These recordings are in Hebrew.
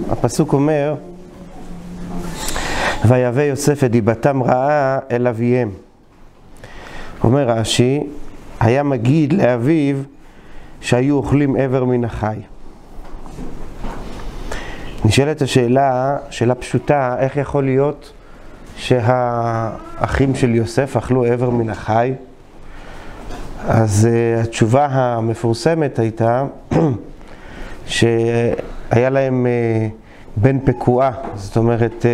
הפסוק אומר, ויבא יוסף את דיבתם רעה אל אביהם. אומר רש"י, היה מגיד לאביו שהיו אוכלים עבר מן החי. נשאלת השאלה, שאלה פשוטה, איך יכול להיות שהאחים של יוסף אכלו עבר מן החי? אז התשובה המפורסמת הייתה שהיה להם בן פקועה, זאת אומרת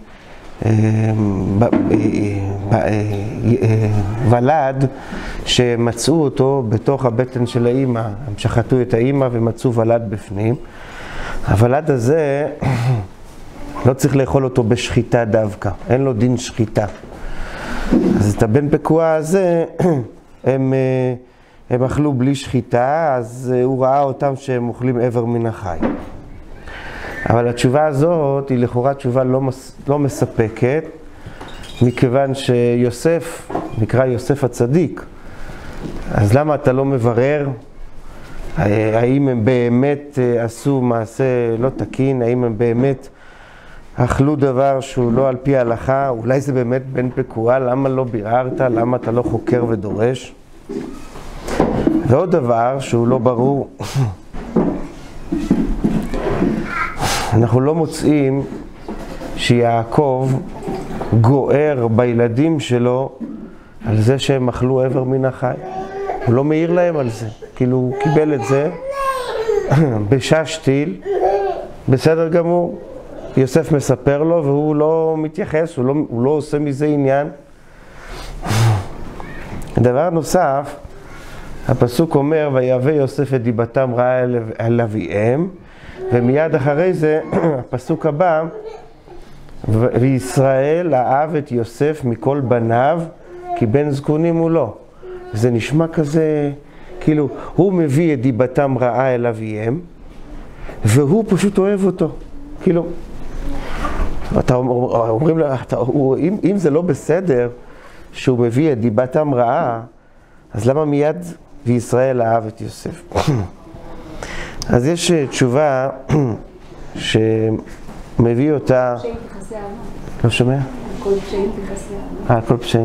ולד שמצאו אותו בתוך הבטן של האמא, הם שחטו את האמא ומצאו ולד בפנים. הוולד הזה לא צריך לאכול אותו בשחיטה דווקא, אין לו דין שחיטה. אז את הבן פקועה הזה הם אכלו בלי שחיטה, אז הוא ראה אותם שהם אוכלים עבר מן החי. אבל התשובה הזאת היא לכאורה תשובה לא מספקת, מכיוון שיוסף נקרא יוסף הצדיק. אז למה אתה לא מברר? האם הם באמת עשו מעשה לא תקין? האם הם באמת אכלו דבר שהוא לא על פי ההלכה? אולי זה באמת בן פקועה? למה לא ביררת? למה אתה לא חוקר ודורש? ועוד דבר שהוא לא ברור, אנחנו לא מוצאים שיעקב גוער בילדים שלו על זה שהם אכלו עבר מן החי. הוא לא מעיר להם על זה, כאילו הוא קיבל את זה בששתיל, בסדר גמור. יוסף מספר לו והוא לא מתייחס, הוא לא עושה מזה עניין. דבר נוסף, הפסוק אומר, ויבא יוסף את דיבתם רעה אל אביהם, ומיד אחרי זה, הפסוק הבא, וישראל אהב את יוסף מכל בניו, כי בן זקונים הוא לא. זה נשמע כזה, כאילו, הוא מביא את דיבתם רעה אל אביהם, והוא פשוט אוהב אותו. כאילו, אומרים לה, אם זה לא בסדר שהוא מביא את דיבתם רעה, אז למה מיד וישראל אהב את יוסף? אז יש תשובה שמביא אותה... פשעים תכסה אהבה. לא שומע? כל פשעים תכסה אהבה. כל פשעים.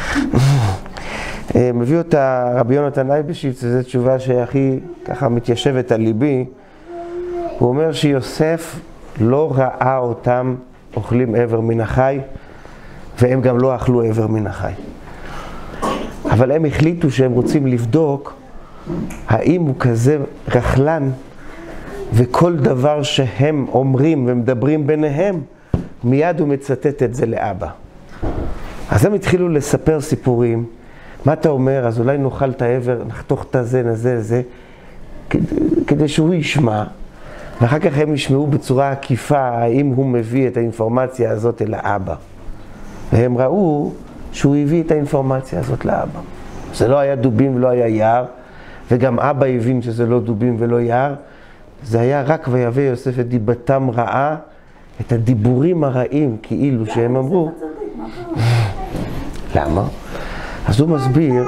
מביא אותה רבי יונתן אייבשיץ, זו תשובה שהכי ככה מתיישבת על ליבי. הוא אומר שיוסף לא ראה אותם אוכלים עבר מן החי, והם גם לא אכלו עבר מן החי. אבל הם החליטו שהם רוצים לבדוק האם הוא כזה רכלן, וכל דבר שהם אומרים ומדברים ביניהם, מיד הוא מצטט את זה לאבא. אז הם התחילו לספר סיפורים. מה אתה אומר? אז אולי נאכל את העבר, נחתוך את הזה, נזה, כדי שהוא ישמע. ואחר כך הם ישמעו בצורה עקיפה האם הוא מביא את האינפורמציה הזאת אל האבא. והם ראו שהוא הביא את האינפורמציה הזאת לאבא. זה לא היה דובים ולא היה יער, וגם אבא הבין שזה לא דובים ולא יער. זה היה רק ויבא יוסף את דיבתם רעה, את הדיבורים הרעים כאילו שהם אמרו. למה? אז הוא מסביר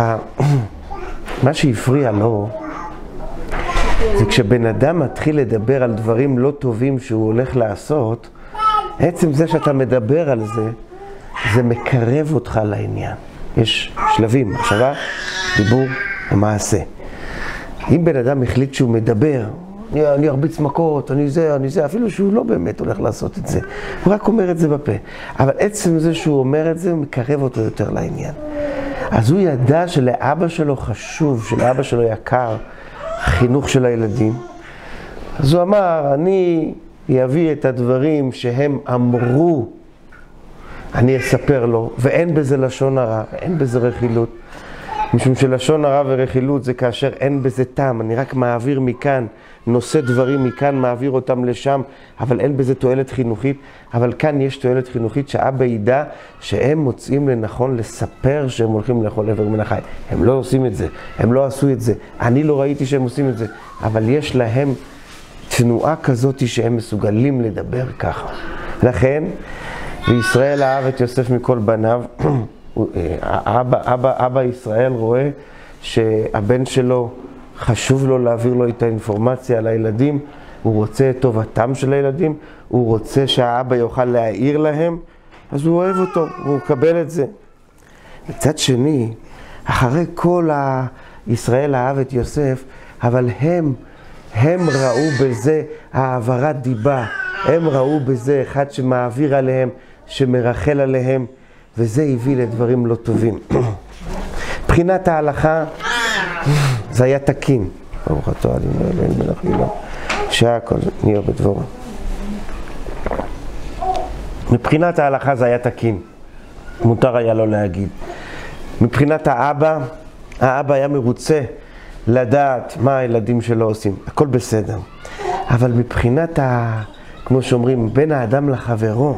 מה שהפריע לו זה כשבן אדם מתחיל לדבר על דברים לא טובים שהוא הולך לעשות, עצם זה שאתה מדבר על זה, זה מקרב אותך לעניין. יש שלבים, מחשבה, דיבור ומעשה. אם בן אדם החליט שהוא מדבר, אני ארביץ מכות, אני זה, אפילו שהוא לא באמת הולך לעשות את זה. הוא רק אומר את זה בפה. אבל עצם זה שהוא אומר את זה, הוא מקרב אותו יותר לעניין. אז הוא ידע שלאבא שלו חשוב, שלאבא שלו יקר, חינוך של הילדים. אז הוא אמר, אני אביא את הדברים שהם אמרו, אני אספר לו, ואין בזה לשון הרע, אין בזה רכילות. משום שלשון הרע ורכילות זה כאשר אין בזה טעם, אני רק מעביר מכאן, נושא דברים מכאן, מעביר אותם לשם, אבל אין בזה תועלת חינוכית. אבל כאן יש תועלת חינוכית שאבא ידע שהם מוצאים לנכון לספר שהם הולכים לאכול עבר מן החי. הם לא עושים את זה, הם לא עשו את זה, אני לא ראיתי שהם עושים את זה, אבל יש להם תנועה כזאת שהם מסוגלים לדבר ככה. לכן, וישראל אהב את יוסף מכל בניו, אבא ישראל רואה שהבן שלו חשוב לו להעביר לו את האינפורמציה על הילדים, הוא רוצה את טובתם של הילדים, הוא רוצה שהאבא יוכל להעיר להם, אז הוא אוהב אותו, הוא מקבל את זה. מצד שני, אחרי כל ישראל אהב את יוסף, אבל הם ראו בזה העברת דיבה, הם ראו בזה אחד שמעביר עליהם, שמרחל עליהם, וזה הביא לדברים לא טובים. מבחינת ההלכה, זה היה תקין. ברוך אתה אדינו אלוהים מלך העולם, שהכל נהיה בדברו. מבחינת ההלכה זה היה תקין, מותר היה לו להגיד. מבחינת האבא היה מרוצה לדעת מה הילדים שלו עושים, הכל בסדר. אבל מבחינת, כמו שאומרים, בין האדם לחברו,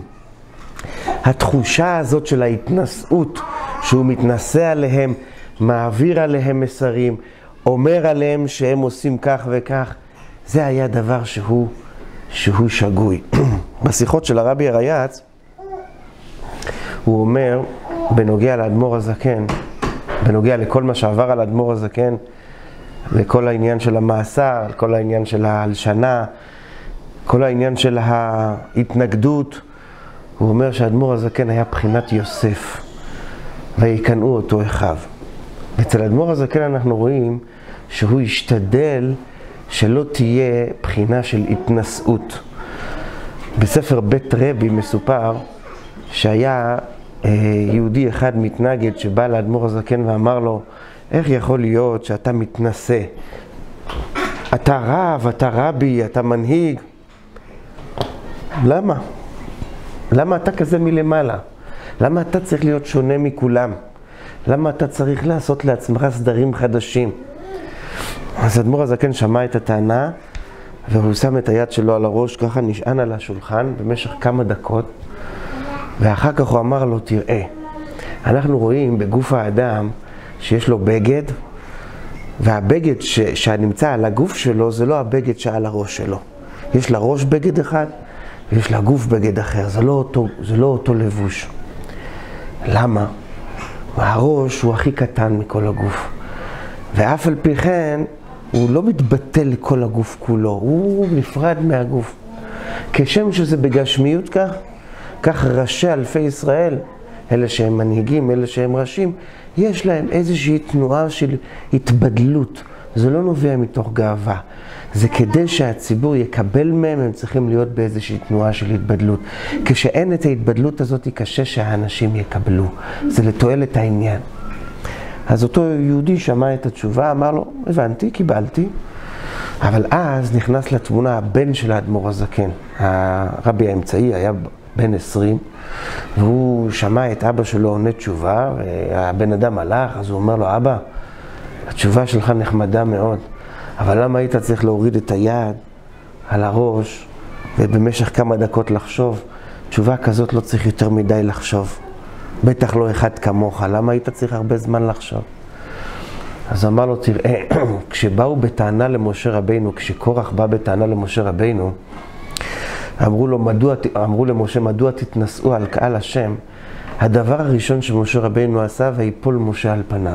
התחושה הזאת של ההתנשאות, שהוא מתנשא עליהם, מעביר עליהם מסרים, אומר עליהם שהם עושים כך וכך, זה היה דבר שהוא שגוי. בשיחות של הרבי הרייץ, הוא אומר, בנוגע לאדמו"ר הזקן, בנוגע לכל מה שעבר על האדמו"ר הזקן, לכל העניין של המאסר, כל העניין של ההלשנה, כל העניין של ההתנגדות, הוא אומר שהאדמו"ר הזקן היה בחינת יוסף, ויקנאו אותו אחיו. אצל האדמו"ר הזקן אנחנו רואים שהוא השתדל שלא תהיה בחינה של התנשאות. בספר בית רבי מסופר שהיה יהודי אחד מתנגד שבא לאדמו"ר הזקן ואמר לו, איך יכול להיות שאתה מתנשא? אתה רב, אתה רבי, אתה מנהיג. למה? למה אתה כזה מלמעלה? למה אתה צריך להיות שונה מכולם? למה אתה צריך לעשות לעצמך סדרים חדשים? אז האדמו"ר הזקן שמע את הטענה, והוא שם את היד שלו על הראש, ככה נשען על השולחן במשך כמה דקות, ואחר כך הוא אמר לו, תראה, אנחנו רואים בגוף האדם שיש לו בגד, והבגד שנמצא על הגוף שלו זה לא הבגד שעל הראש שלו. יש לראש בגד אחד, ויש לגוף בגד אחר, זה לא אותו לבוש. למה? הראש הוא הכי קטן מכל הגוף, ואף על פי כן הוא לא מתבטל לכל הגוף כולו, הוא נפרד מהגוף. כשם שזה בגשמיות כך ראשי אלפי ישראל, אלה שהם מנהיגים, אלה שהם ראשים, יש להם איזושהי תנועה של התבדלות. זה לא נובע מתוך גאווה. זה כדי שהציבור יקבל מהם, הם צריכים להיות באיזושהי תנועה של התבדלות. כשאין את ההתבדלות הזאת, קשה שהאנשים יקבלו. זה לתועלת העניין. אז אותו יהודי שמע את התשובה, אמר לו, הבנתי, קיבלתי. אבל אז נכנס לתמונה הבן של האדמו"ר הזקן. הרבי האמצעי היה בן 20, והוא שמע את אבא שלו עונה תשובה, והבן אדם הלך, אז הוא אומר לו, אבא, התשובה שלך נחמדה מאוד, אבל למה היית צריך להוריד את היד על הראש, ובמשך כמה דקות לחשוב? תשובה כזאת לא צריך יותר מדי לחשוב. בטח לא אחד כמוך, למה היית צריך הרבה זמן לחשוב? אז אמר לו, תראה, כשבאו בטענה למשה רבינו, כשקורח בא בטענה למשה רבינו, אמרו למשה, מדוע תתנשאו על קהל השם? הדבר הראשון שמשה רבינו עשה, ויפול משה על פניו.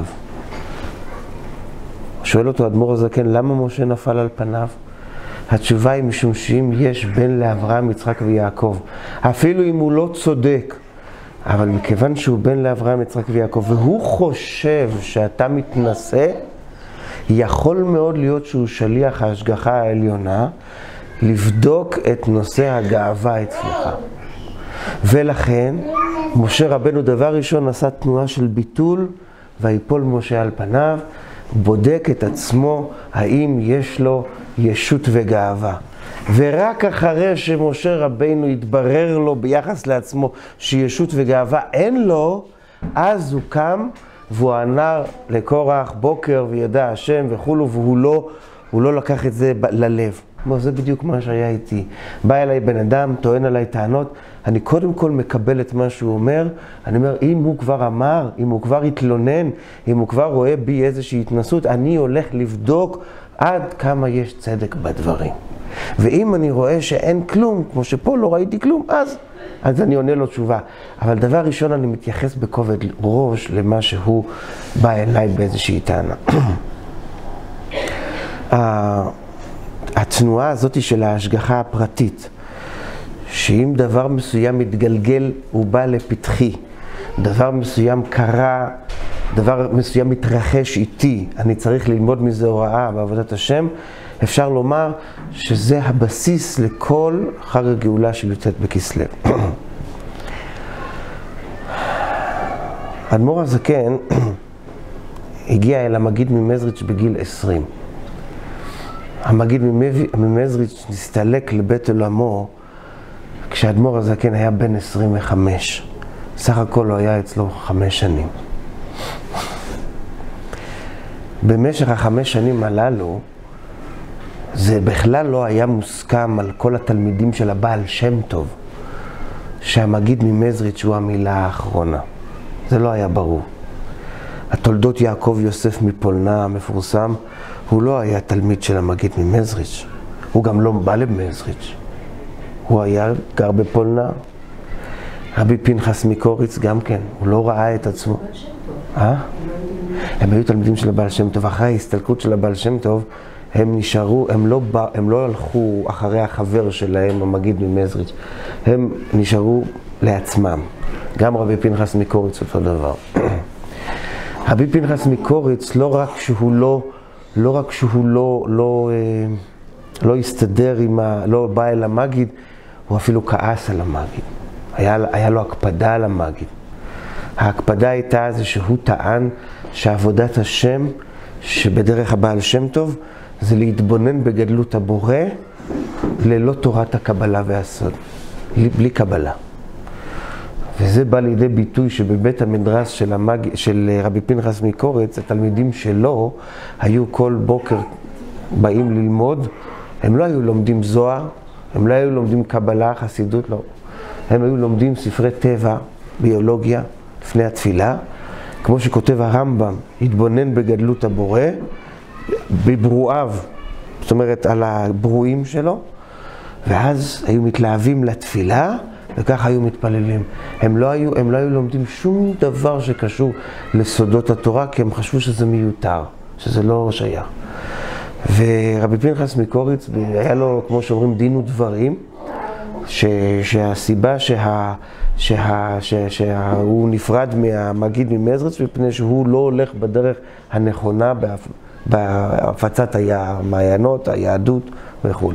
שואל אותו אדמו"ר הזקן, למה משה נפל על פניו? התשובה היא משום שאם יש בן לאברהם, יצחק ויעקב, אפילו אם הוא לא צודק, אבל מכיוון שהוא בן לאברהם, יצחק ויעקב, והוא חושב שאתה מתנשא, יכול מאוד להיות שהוא שליח ההשגחה העליונה, לבדוק את נושא הגאווה אצלך. ולכן, משה רבנו דבר ראשון עשה תנועה של ביטול, ויפול משה על פניו, בודק את עצמו האם יש לו ישות וגאווה. ורק אחרי שמשה רבנו התברר לו ביחס לעצמו שישות וגאווה אין לו, אז הוא קם והוא ענה לקורח בוקר וידע השם וכולו, והוא לא לקח את זה ללב. זה בדיוק מה שהיה איתי. בא אליי בן אדם, טוען עליי טענות, אני קודם כל מקבל את מה שהוא אומר, אני אומר, אם הוא כבר אמר, אם הוא כבר התלונן, אם הוא כבר רואה בי איזושהי התנסות, אני הולך לבדוק עד כמה יש צדק בדברים. ואם אני רואה שאין כלום, כמו שפה לא ראיתי כלום, אז אני עונה לו תשובה. אבל דבר ראשון, אני מתייחס בכובד ראש למה שהוא בא אליי באיזושהי טענה. התנועה הזאת של ההשגחה הפרטית, שאם דבר מסוים מתגלגל הוא בא לפתחי, דבר מסוים קרה, דבר מסוים מתרחש איתי, אני צריך ללמוד מזה הוראה בעבודת השם, אפשר לומר שזה הבסיס לכל חג הגאולה של י"ט בכסלו. האדמו"ר הזקן הגיע אל המגיד ממזריץ' בגיל 20. המגיד ממזריץ' נסתלק לבית עולמו כשהאדמו"ר הזקן היה בן 25. סך הכל הוא היה אצלו 5 שנים. במשך ה5 שנים הללו, זה בכלל לא היה מוסכם על כל התלמידים של הבעל שם טוב, שהמגיד ממזריץ' הוא המילה האחרונה. זה לא היה ברור. התולדות יעקב יוסף מפולנה המפורסם, הוא לא היה תלמיד של המגיד ממזריץ'. הוא גם לא בא למזריץ'. הוא היה גר בפולנה. רבי פנחס מקוריץ גם כן, הוא לא ראה את עצמו. הם היו תלמידים של הבעל שם טוב. אחרי ההסתלקות של הבעל שם טוב, הם נשארו, הם לא הלכו אחרי החבר שלהם, המגיד ממזריץ'. הם נשארו לעצמם. גם רבי פנחס מקוריץ אותו דבר. רבי פנחס מקוריץ, לא רק שהוא לא הסתדר לא בא אל המגיד, הוא אפילו כעס על המגיד. היה לו הקפדה על המגיד. ההקפדה הייתה זה שהוא טען שעבודת השם, שבדרך הבעל שם טוב, זה להתבונן בגדלות הבורא, ללא תורת הקבלה והסוד. בלי קבלה. וזה בא לידי ביטוי שבבית המדרש של רבי פנחס מקוריץ, התלמידים שלו היו כל בוקר באים ללמוד, הם לא היו לומדים זוהר, הם לא היו לומדים קבלה, חסידות, לא. הם היו לומדים ספרי טבע, ביולוגיה, לפני התפילה, כמו שכותב הרמב"ם, התבונן בגדלות הבורא, בברואיו, זאת אומרת על הברואים שלו, ואז היו מתלהבים לתפילה, וכך היו מתפללים. הם לא היו לומדים שום דבר שקשור לסודות התורה, כי הם חשבו שזה מיותר, שזה לא שייך. ורבי פנחס מקוריץ, היה לו, כמו שאומרים, דין ודברים, שהסיבה שהוא נפרד מהמגיד ממזריץ' מפני שהוא לא הולך בדרך הנכונה בהפצת המעיינות, היהדות וכו'.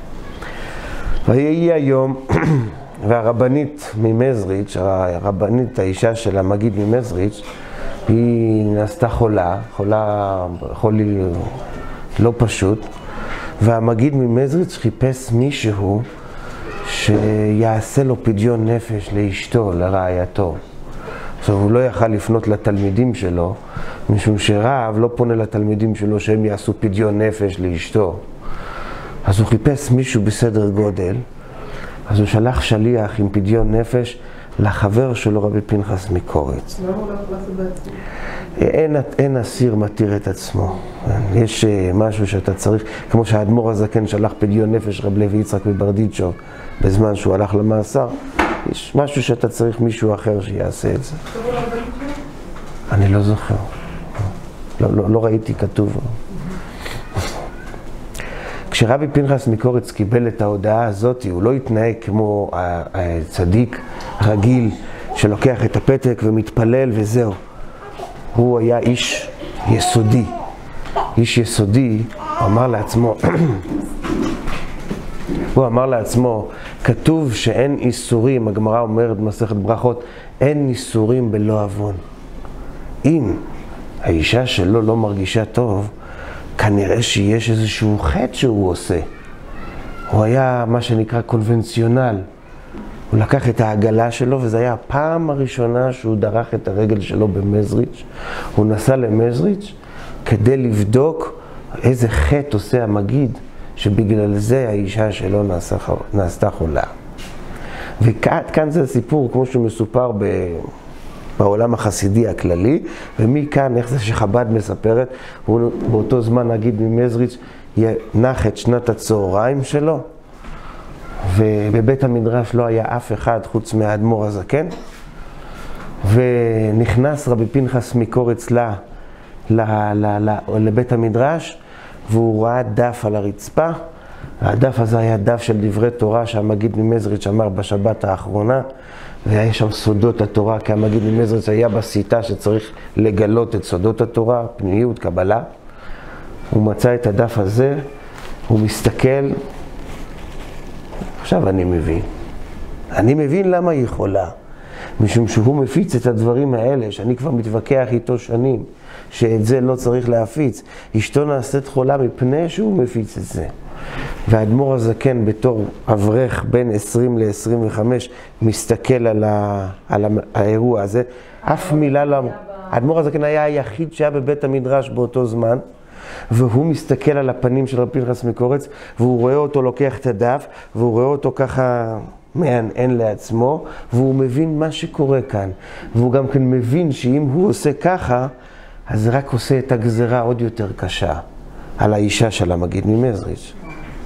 ויהי היום, והרבנית ממזריץ', הרבנית, האישה של המגיד ממזריץ', היא נעשתה חולי לא פשוט, והמגיד ממזריץ' חיפש מישהו שיעשה לו פדיון נפש לאשתו, לרעייתו. עכשיו, הוא לא יכל לפנות לתלמידים שלו, משום שרב לא פונה לתלמידים שלו שהם יעשו פדיון נפש לאשתו. אז הוא חיפש מישהו בסדר גודל, אז הוא שלח שליח עם פדיון נפש לחבר שלו רבי פנחס מקוריץ. למה הוא לא יכול לעשות בעצמו? אין אסיר מתיר את עצמו. יש משהו שאתה צריך, כמו שהאדמו"ר הזקן שלח פדיון נפש רב לוי יצחק מברדיצ'וב בזמן שהוא הלך למאסר, יש משהו שאתה צריך מישהו אחר שיעשה את זה. אני לא זוכר. לא ראיתי כתוב. כשרבי פנחס מקוריץ קיבל את ההודעה הזאת, הוא לא התנהג כמו הצדיק רגיל שלוקח את הפתק ומתפלל וזהו. הוא היה איש יסודי. איש יסודי, הוא אמר לעצמו, כתוב שאין איסורים, הגמרא אומרת במסכת ברכות, אין איסורים בלא עוון. אם האישה שלו לא מרגישה טוב, כנראה שיש איזשהו חטא שהוא עושה. הוא היה מה שנקרא קונבנציונל. הוא לקח את העגלה שלו, וזו הייתה הפעם הראשונה שהוא דרך את הרגל שלו במזריץ'. הוא נסע למזריץ' כדי לבדוק איזה חטא עושה המגיד, שבגלל זה האישה שלו נעשתה חולה. וכאן זה הסיפור, כמו שהוא מסופר בעולם החסידי הכללי, ומכאן איך זה שחב"ד מספרת, הוא באותו זמן נגיד ממזריץ' נח את שנת הצהריים שלו, ובבית המדרש לא היה אף אחד חוץ מהאדמו"ר הזקן, ונכנס רבי פנחס מקוריץ לבית המדרש, והוא ראה דף על הרצפה, והדף הזה היה דף של דברי תורה שהמגיד ממזריץ' אמר בשבת האחרונה, והיה שם סודות התורה, כי המגיד ממזריץ' היה בשיטה שצריך לגלות את סודות התורה, פנימיות, קבלה. הוא מצא את הדף הזה, הוא מסתכל, עכשיו אני מבין למה היא יכולה. משום שהוא מפיץ את הדברים האלה, שאני כבר מתווכח איתו שנים, שאת זה לא צריך להפיץ. אשתו נעשית חולה מפני שהוא מפיץ את זה. והאדמו"ר הזקן בתור אברך בין 20 ל-25 מסתכל על האירוע הזה. אף מילה לא... האדמו"ר הזקן היה היחיד שהיה בבית המדרש באותו זמן, והוא מסתכל על הפנים של רב פנחס מקורץ, והוא רואה אותו לוקח את הדף, והוא רואה אותו ככה מענען לעצמו, והוא מבין מה שקורה כאן. והוא גם כן מבין שאם הוא עושה ככה, אז זה רק עושה את הגזרה עוד יותר קשה על האישה של המגיד ממזריץ'.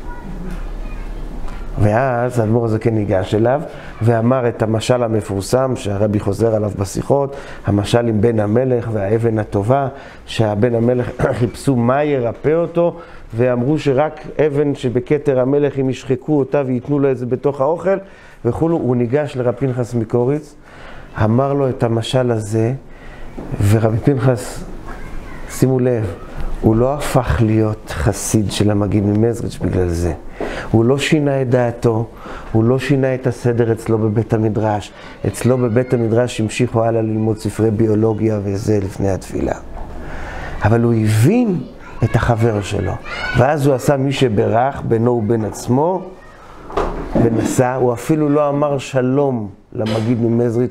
ואז האדמו"ר הזקן ניגש אליו ואמר את המשל המפורסם שהרבי חוזר עליו בשיחות, המשל עם בן המלך והאבן הטובה, שהבן המלך חיפשו מה ירפא אותו, ואמרו שרק אבן שבכתר המלך אם ישחקו אותה ויתנו לו את זה בתוך האוכל וכולו. הוא ניגש לרב פנחס מקוריץ, אמר לו את המשל הזה, ורבי פנחס, שימו לב, הוא לא הפך להיות חסיד של המגיד ממזריץ' בגלל זה. הוא לא שינה את דעתו, הוא לא שינה את הסדר אצלו בבית המדרש. אצלו בבית המדרש המשיכו הלאה ללמוד ספרי ביולוגיה וזה לפני התפילה. אבל הוא הבין את החבר שלו. ואז הוא עשה מי שברך בינו ובין עצמו, ונסע. הוא אפילו לא אמר שלום למגיד ממזריץ',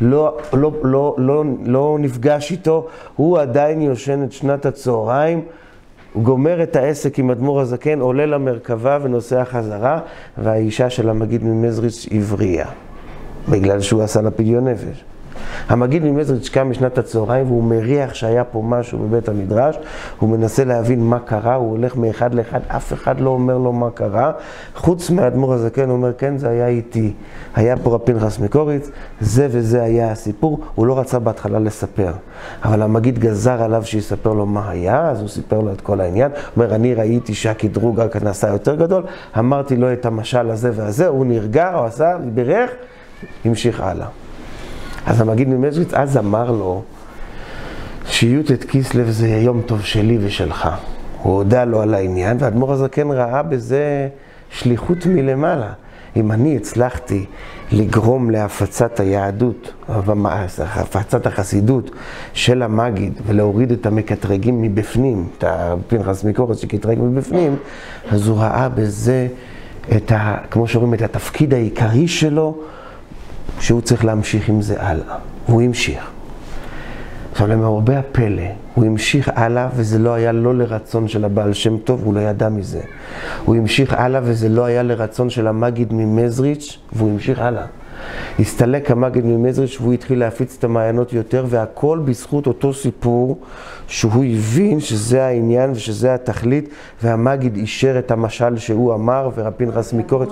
לא נפגש איתו. הוא עדיין יושן את שנת הצהריים, הוא גומר את העסק עם אדמו"ר הזקן, עולה למרכבה ונוסע חזרה, והאישה של המגיד ממזריץ' הבריאה, בגלל שהוא עשה לה פדיון נפש. המגיד ממזריץ' קם משנת הצהריים והוא מריח שהיה פה משהו בבית המדרש, הוא מנסה להבין מה קרה, הוא הולך מאחד לאחד, אף אחד לא אומר לו מה קרה, חוץ מהאדמו"ר הזקן, הוא אומר כן זה היה איתי, היה פה רב פנחס מקוריץ, זה וזה היה הסיפור. הוא לא רצה בהתחלה לספר, אבל המגיד גזר עליו שיספר לו מה היה, אז הוא סיפר לו את כל העניין, הוא אומר אני ראיתי שהקדרוג רק נעשה יותר גדול, אמרתי לו את המשל הזה והזה, הוא נרגע, הוא עשה, ברך, המשיך הלאה. אז המגיד ממזריץ' אז אמר לו שי"ט כסלו זה יום טוב שלי ושלך. הוא הודע לו על העניין, והאדמו"ר הזקן ראה בזה שליחות מלמעלה. אם אני הצלחתי לגרום להפצת היהדות, הפצת החסידות של המגיד, ולהוריד את המקטרגים מבפנים, את פנחס מקוריץ שקטרג מבפנים, אז הוא ראה בזה כמו שאומרים, את התפקיד העיקרי שלו, שהוא צריך להמשיך עם זה הלאה. הוא המשיך. עכשיו למרבה הפלא, הוא המשיך הלאה וזה לא היה לא לרצון של הבעל שם טוב, הוא לא ידע מזה. הוא המשיך הלאה וזה לא היה לרצון של המגיד ממזריץ' והוא המשיך הלאה. הסתלק המגיד ממזריץ' והוא התחיל להפיץ את המעיינות יותר, והכל בזכות אותו סיפור שהוא הבין שזה העניין ושזה התכלית, והמגיד אישר את המשל שהוא אמר, ורב פנחס מקוריץ...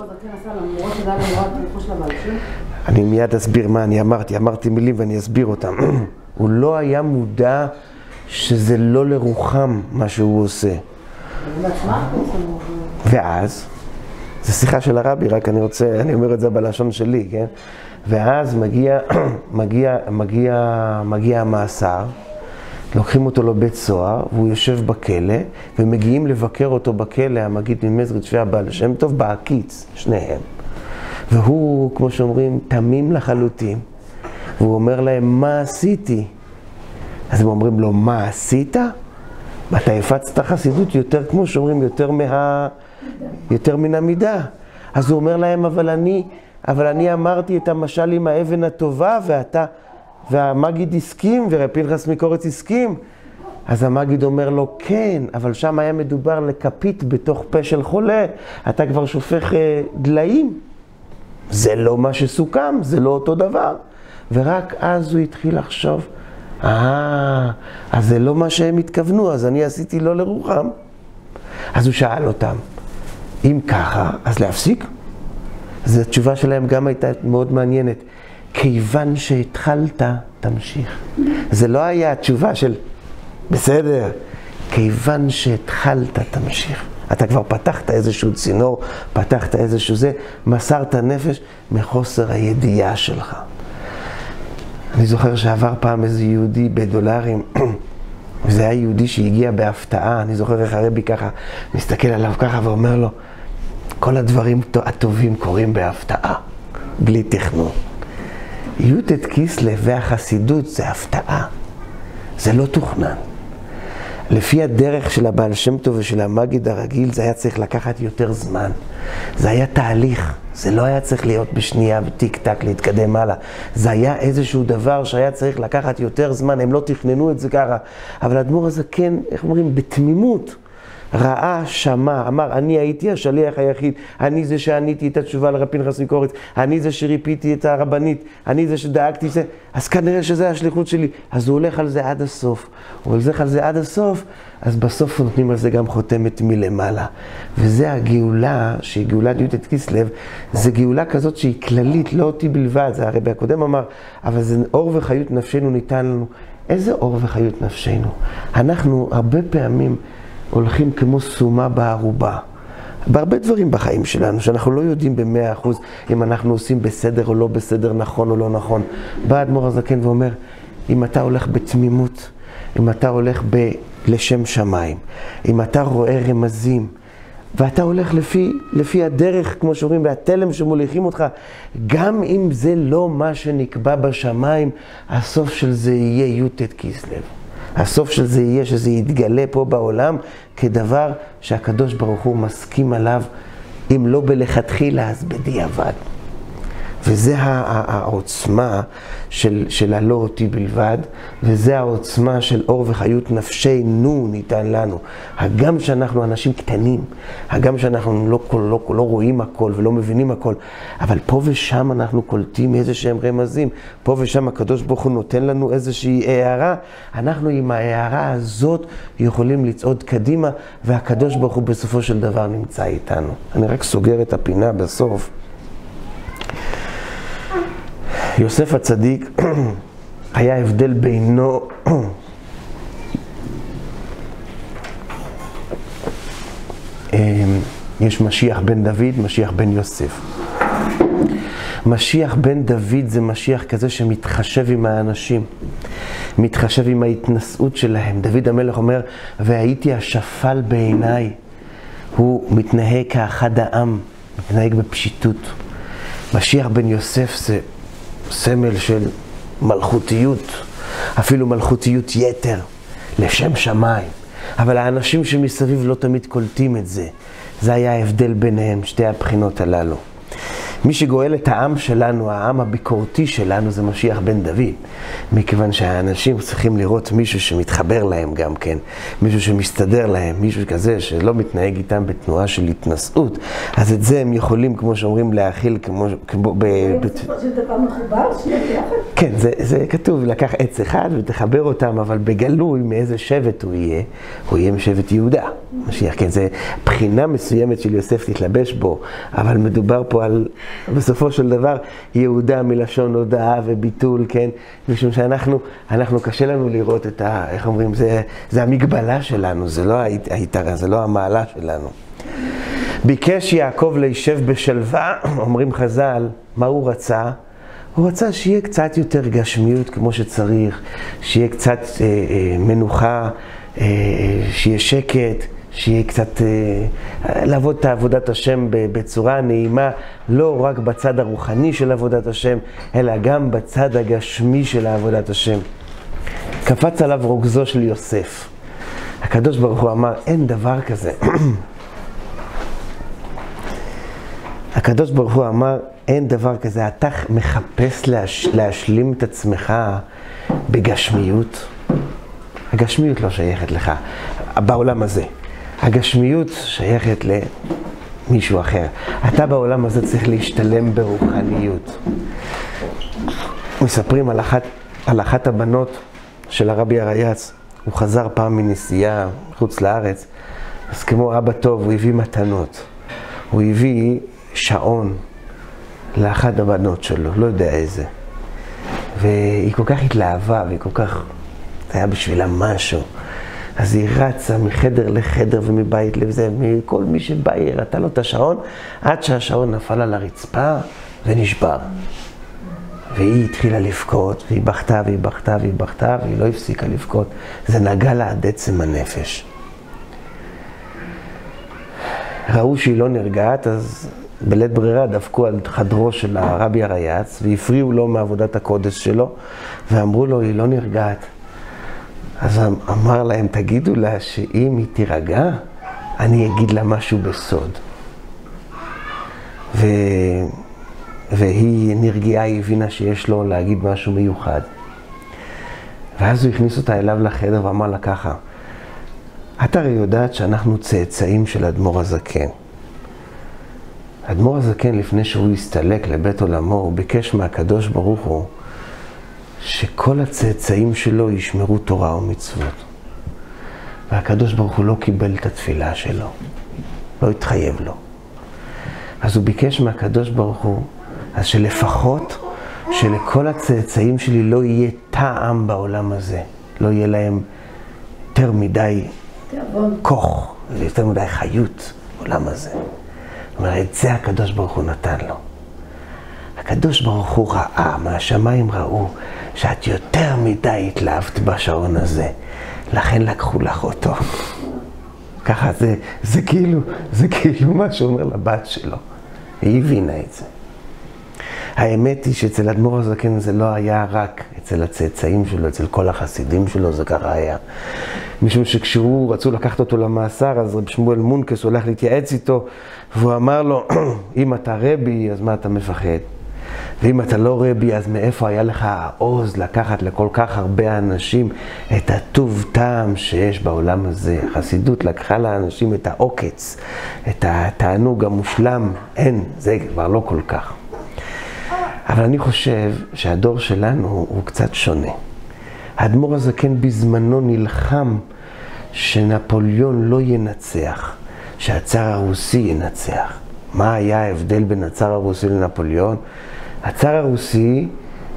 אני מיד אסביר מה אני אמרתי מילים ואני אסביר אותם. הוא לא היה מודע שזה לא לרוחם מה שהוא עושה. ואז, זו שיחה של הרבי, רק אני אומר את זה בלשון שלי, כן? ואז מגיע המאסר, לוקחים אותו לבית סוהר, והוא יושב בכלא, ומגיעים לבקר אותו בכלא, המגיד ממזריץ' והבעל שם טוב, בעקיץ, שניהם. והוא, כמו שאומרים, תמים לחלוטין. והוא אומר להם, מה עשיתי? אז הם אומרים לו, מה עשית? ואתה הפצת חסידות יותר, כמו שאומרים, יותר מן המידה. אז הוא אומר להם, אבל אני אמרתי את המשל עם האבן הטובה, והמגיד הסכים, ורב פנחס מקוריץ הסכים. אז המגיד אומר לו, כן, אבל שם היה מדובר לכפית בתוך פה של חולה. אתה כבר שופך דליים. זה לא מה שסוכם, זה לא אותו דבר. ורק אז הוא התחיל לחשוב, אז זה לא מה שהם התכוונו, אז אני עשיתי לא לרוחם. אז הוא שאל אותם, אם ככה, אז להפסיק? אז התשובה שלהם גם הייתה מאוד מעניינת. כיוון שהתחלת, תמשיך. זה לא היה התשובה של, בסדר, כיוון שהתחלת, תמשיך. אתה כבר פתחת איזשהו צינור, פתחת איזשהו זה, מסרת נפש מחוסר הידיעה שלך. אני זוכר שעבר פעם איזה יהודי בדולרים, וזה היה יהודי שהגיע בהפתעה, אני זוכר איך הרבי ככה מסתכל עליו ככה ואומר לו, כל הדברים הטובים קורים בהפתעה, בלי תכנון. י"ט כיסלב והחסידות זה הפתעה, זה לא תוכנן. לפי הדרך של הבעל שם טוב ושל המגיד הרגיל, זה היה צריך לקחת יותר זמן. זה היה תהליך, זה לא היה צריך להיות בשנייה וטיק טק להתקדם הלאה. זה היה איזשהו דבר שהיה צריך לקחת יותר זמן, הם לא תכננו את זה ככה. אבל האדמו"ר הזה כן, איך אומרים, בתמימות, ראה, שמע, אמר, אני הייתי השליח היחיד, אני זה שעניתי את התשובה לרב פנחס מקוריץ, אני זה שריפיתי את הרבנית, אני זה שדאגתי זה, אז כנראה שזה השליחות שלי. אז הוא הולך על זה עד הסוף. הוא הולך על זה עד הסוף, אז בסוף נותנים על זה גם חותמת מלמעלה. וזה הגאולה, שהיא גאולת י"ט כיסלב, זה גאולה כזאת שהיא כללית, לא אותי בלבד, זה הרבי הקודם אמר, אבל זה אור וחיות נפשנו ניתן לנו. איזה אור וחיות נפשנו? אנחנו הרבה פעמים הולכים כמו סומה בערובה. בהרבה דברים בחיים שלנו, שאנחנו לא יודעים ב100% אם אנחנו עושים בסדר או לא בסדר, נכון או לא נכון. בא האדמו"ר הזקן ואומר, אם אתה הולך בתמימות, אם אתה הולך לשם שמיים, אם אתה רואה רמזים, ואתה הולך לפי הדרך, כמו שאומרים, והתלם שמוליכים אותך, גם אם זה לא מה שנקבע בשמיים, הסוף של זה יהיה י"ט כיסלב. הסוף של זה יהיה שזה יתגלה פה בעולם כדבר שהקדוש ברוך הוא מסכים עליו, אם לא בלכתחילה אז בדיעבד. וזה העוצמה של הלא אותי בלבד, וזה העוצמה של אור וחיות נפשנו ניתן לנו. הגם שאנחנו אנשים קטנים, הגם שאנחנו לא רואים הכל ולא מבינים הכל, אבל פה ושם אנחנו קולטים איזה שהם רמזים, פה ושם הקדוש ברוך הוא נותן לנו איזושהי הערה, אנחנו עם ההערה הזאת יכולים לצעוד קדימה, והקדוש ברוך הוא בסופו של דבר נמצא איתנו. אני רק סוגר את הפינה בסוף. יוסף הצדיק, היה הבדל בינו, יש משיח בן דוד, משיח בן יוסף. משיח בן דוד זה משיח כזה שמתחשב עם האנשים, מתחשב עם ההתנשאות שלהם. דוד המלך אומר, והייתי השפל בעיניי. הוא מתנהג כאחד העם, מתנהג בפשיטות. משיח בן יוסף זה סמל של מלכותיות, אפילו מלכותיות יתר, לשם שמיים. אבל האנשים שמסביב לא תמיד קולטים את זה. זה היה ההבדל ביניהם, שתי הבחינות הללו. מי שגואל את העם שלנו, העם הביקורתי שלנו, זה משיח בן דוד. מכיוון שהאנשים צריכים לראות מישהו שמתחבר להם גם כן, מישהו שמסתדר להם, מישהו כזה שלא מתנהג איתם בתנועה של התנשאות. אז את זה הם יכולים, כמו שאומרים, להכיל כמו בסופו של דבר מחובר, שנייה ביחד? כן, זה כתוב, לקח עץ אחד ותחבר אותם, אבל בגלוי מאיזה שבט הוא יהיה משבט יהודה. משיח, כן, זה בחינה מסוימת של יוסף תתלבש בו, אבל מדובר פה על, בסופו של דבר, יהודה מלשון הודעה וביטול, כן, משום שאנחנו קשה לנו לראות את איך אומרים, זה המגבלה שלנו, זה לא היתרה, זה לא המעלה שלנו. ביקש יעקב להישב בשלווה, אומרים חז"ל, מה הוא רצה? הוא רצה שיהיה קצת יותר גשמיות כמו שצריך, שיהיה קצת מנוחה, שיהיה שקט, שיהיה קצת לעבוד את עבודת השם בצורה נעימה, לא רק בצד הרוחני של עבודת השם, אלא גם בצד הגשמי של עבודת השם. קפץ עליו רוגזו של יוסף. הקדוש ברוך הוא אמר, אין דבר כזה. הקדוש ברוך הוא אמר, אין דבר כזה, אתה מחפש להשלים את עצמך בגשמיות. הגשמיות לא שייכת לך בעולם הזה. הגשמיות שייכת למישהו אחר. אתה בעולם הזה צריך להשתלם ברוחניות. מספרים על אחת הבנות של הרבי הרייץ. הוא חזר פעם מנסיעה חוץ לארץ, אז כמו אבא טוב הוא הביא מתנות. הוא הביא שעון לאחת הבנות שלו, לא יודע איזה. והיא כל כך התלהבה, והיא כל כך, זה היה בשבילה משהו. אז היא רצה מחדר לחדר ומבית לזה, מכל מי שבא היא הראתה לו את השעון, עד שהשעון נפל על הרצפה ונשבר. והיא התחילה לבכות, והיא בכתה והיא בכתה והיא בכתה, והיא לא הפסיקה לבכות. זה נגע לה עד עצם הנפש. ראו שהיא לא נרגעת, אז בלית ברירה דפקו על חדרו של הרבי הרייץ, והפריעו לו מעבודת הקודש שלו, ואמרו לו, היא לא נרגעת. אז אמר להם, תגידו לה שאם היא תירגע, אני אגיד לה משהו בסוד. והיא נרגעה, היא הבינה שיש לו להגיד משהו מיוחד. ואז הוא הכניס אותה אליו לחדר ואמר לה ככה, את הרי יודעת שאנחנו צאצאים של אדמו"ר הזקן. אדמו"ר הזקן, לפני שהוא הסתלק לבית עולמו, הוא ביקש מהקדוש ברוך הוא שכל הצאצאים שלו ישמרו תורה ומצוות. והקדוש ברוך הוא לא קיבל את התפילה שלו, לא התחייב לו. אז הוא ביקש מהקדוש ברוך הוא, אז שלפחות שלכל הצאצאים שלי לא יהיה טעם בעולם הזה, לא יהיה להם יותר מדי כוח, יותר מדי חיות בעולם הזה. זאת אומרת, זה הקדוש ברוך הוא נתן לו. הקדוש ברוך הוא ראה, מהשמיים ראו, שאת יותר מדי התלהבת בשעון הזה, לכן לקחו לך אותו. ככה זה כאילו מה שאומר לבת שלו. היא הבינה את זה. האמת היא שאצל אדמו"ר הזקן זה לא היה רק אצל הצאצאים שלו, אצל כל החסידים שלו זה ככה היה. משום שכשהוא רצו לקחת אותו למאסר, אז רב שמואל מונקס הולך להתייעץ איתו, והוא אמר לו, אם אתה רבי, אז מה אתה מפחד? ואם אתה לא רבי, אז מאיפה היה לך העוז לקחת לכל כך הרבה אנשים את הטוב טעם שיש בעולם הזה? החסידות לקחה לאנשים את העוקץ, את התענוג המושלם, אין, זה כבר לא כל כך. אבל אני חושב שהדור שלנו הוא קצת שונה. האדמו"ר הזקן בזמנו נלחם שנפוליאון לא ינצח, שהצאר הרוסי ינצח. מה היה ההבדל בין הצאר הרוסי לנפוליאון? הצאר הרוסי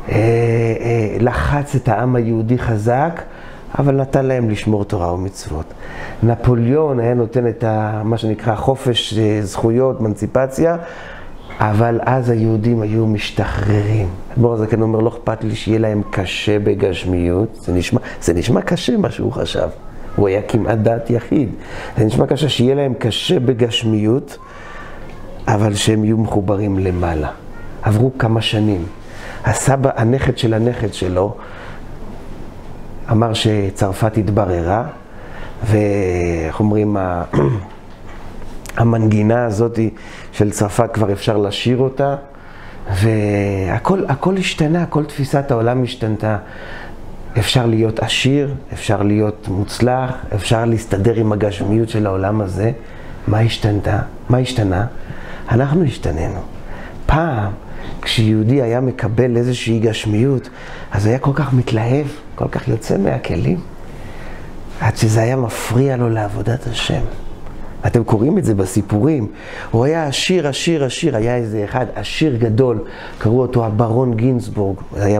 לחץ את העם היהודי חזק, אבל נתן להם לשמור תורה ומצוות. נפוליאון היה נותן את מה שנקרא חופש זכויות, מנציפציה, אבל אז היהודים היו משתחררים. האדמו"ר הזקן אומר, לא אכפת לי שיהיה להם קשה בגשמיות. זה נשמע קשה מה שהוא חשב. הוא היה כמעט דעת יחיד. זה נשמע קשה שיהיה להם קשה בגשמיות, אבל שהם יהיו מחוברים למעלה. עברו כמה שנים. הסבא, הנכד של הנכד שלו, אמר שצרפת התבררה, ואיך אומרים, המנגינה הזאת של צרפת כבר אפשר לשיר אותה, והכל השתנה, כל תפיסת העולם השתנתה. אפשר להיות עשיר, אפשר להיות מוצלח, אפשר להסתדר עם הגשמיות של העולם הזה. מה השתנה? אנחנו השתננו. פעם, כשיהודי היה מקבל איזושהי גשמיות, אז היה כל כך מתלהב, כל כך יוצא מהכלים, עד שזה היה מפריע לו לעבודת השם. אתם קוראים את זה בסיפורים. הוא היה עשיר, היה איזה אחד, עשיר גדול, קראו אותו הברון גינסבורג,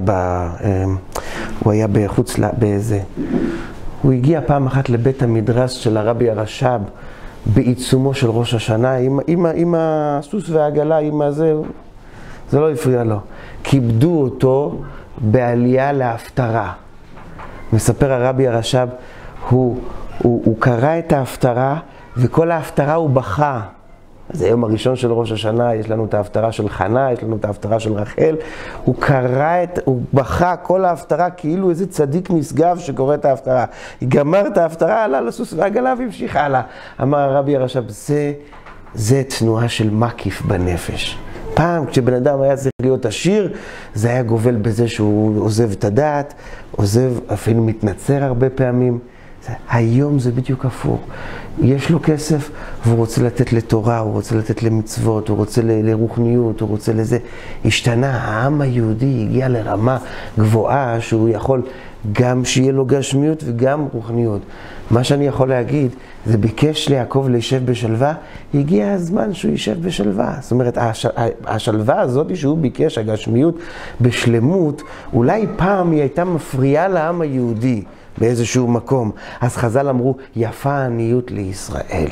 הוא היה בחוץ באיזה. הוא הגיע פעם אחת לבית המדרש של הרבי הרש"ב, בעיצומו של ראש השנה, עם הסוס והעגלה, עם הזה, זה לא הפריע לו. כיבדו אותו בעלייה להפטרה. מספר הרבי הרש"ב, הוא קרא את ההפטרה, וכל ההפטרה הוא בכה. זה היום הראשון של ראש השנה, יש לנו את ההפטרה של חנה, יש לנו את ההפטרה של רחל. הוא בכה כל ההפטרה כאילו איזה צדיק נשגב שקורא את ההפטרה. היא גמר את ההפטרה, עלה לסוס והעגלה והמשיך הלאה. אמר הרבי הרש"ב, זה תנועה של מקיף בנפש. פעם כשבן אדם היה צריך להיות עשיר, זה היה גובל בזה שהוא עוזב את הדעת, אפילו מתנצר הרבה פעמים. היום זה בדיוק הפוך. יש לו כסף והוא רוצה לתת לתורה, הוא רוצה לתת למצוות, הוא רוצה לרוחניות, הוא רוצה לזה. השתנה, העם היהודי הגיע לרמה גבוהה שהוא יכול גם שיהיה לו גשמיות וגם רוחניות. מה שאני יכול להגיד, זה ביקש ליעקב להישב בשלווה, הגיע הזמן שהוא יישב בשלווה. זאת אומרת, השלווה הזאת שהוא ביקש, הגשמיות בשלמות, אולי פעם היא הייתה מפריעה לעם היהודי. באיזשהו מקום. אז חז"ל אמרו, יפה העניות לישראל.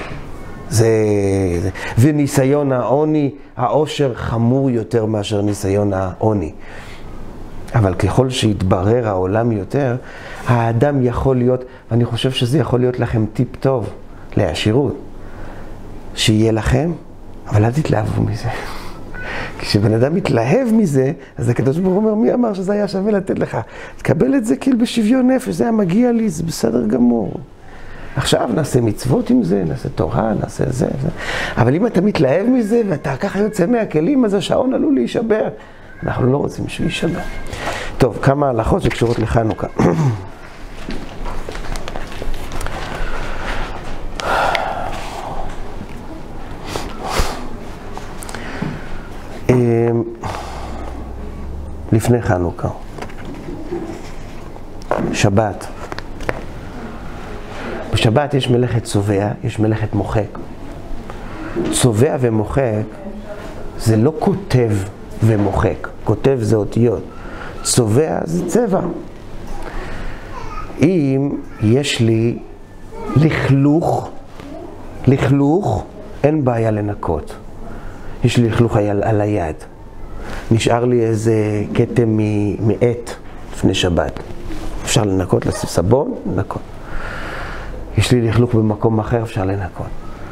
וניסיון העוני, העושר חמור יותר מאשר ניסיון העוני. אבל ככל שהתברר העולם יותר, האדם יכול להיות, ואני חושב שזה יכול להיות לכם טיפ טוב לעשירות, שיהיה לכם, אבל אל תתלהבו מזה. כשבן אדם מתלהב מזה, אז הקדוש ברוך הוא אומר, מי אמר שזה היה שווה לתת לך? תקבל את זה כאילו בשוויון נפש, זה היה מגיע לי, זה בסדר גמור. עכשיו נעשה מצוות עם זה, נעשה תורה, נעשה זה. אבל אם אתה מתלהב מזה ואתה ככה יוצא מהכלים, אז השעון עלול להישבר. אנחנו לא רוצים שהוא יישבר. טוב, כמה הלכות שקשורות לחנוכה. לפני חנוכה, שבת. בשבת יש מלאכת צובע, יש מלאכת מוחק. צובע ומוחק זה לא כותב ומוחק. כותב זה אותיות. צובע זה צבע. אם יש לי לכלוך, אין בעיה לנקות. יש לי לכלוך על היד. נשאר לי איזה כתם מעט לפני שבת. אפשר לנקות, לשים סבון, לנקות. יש לי לכלוך במקום אחר, אפשר לנקות.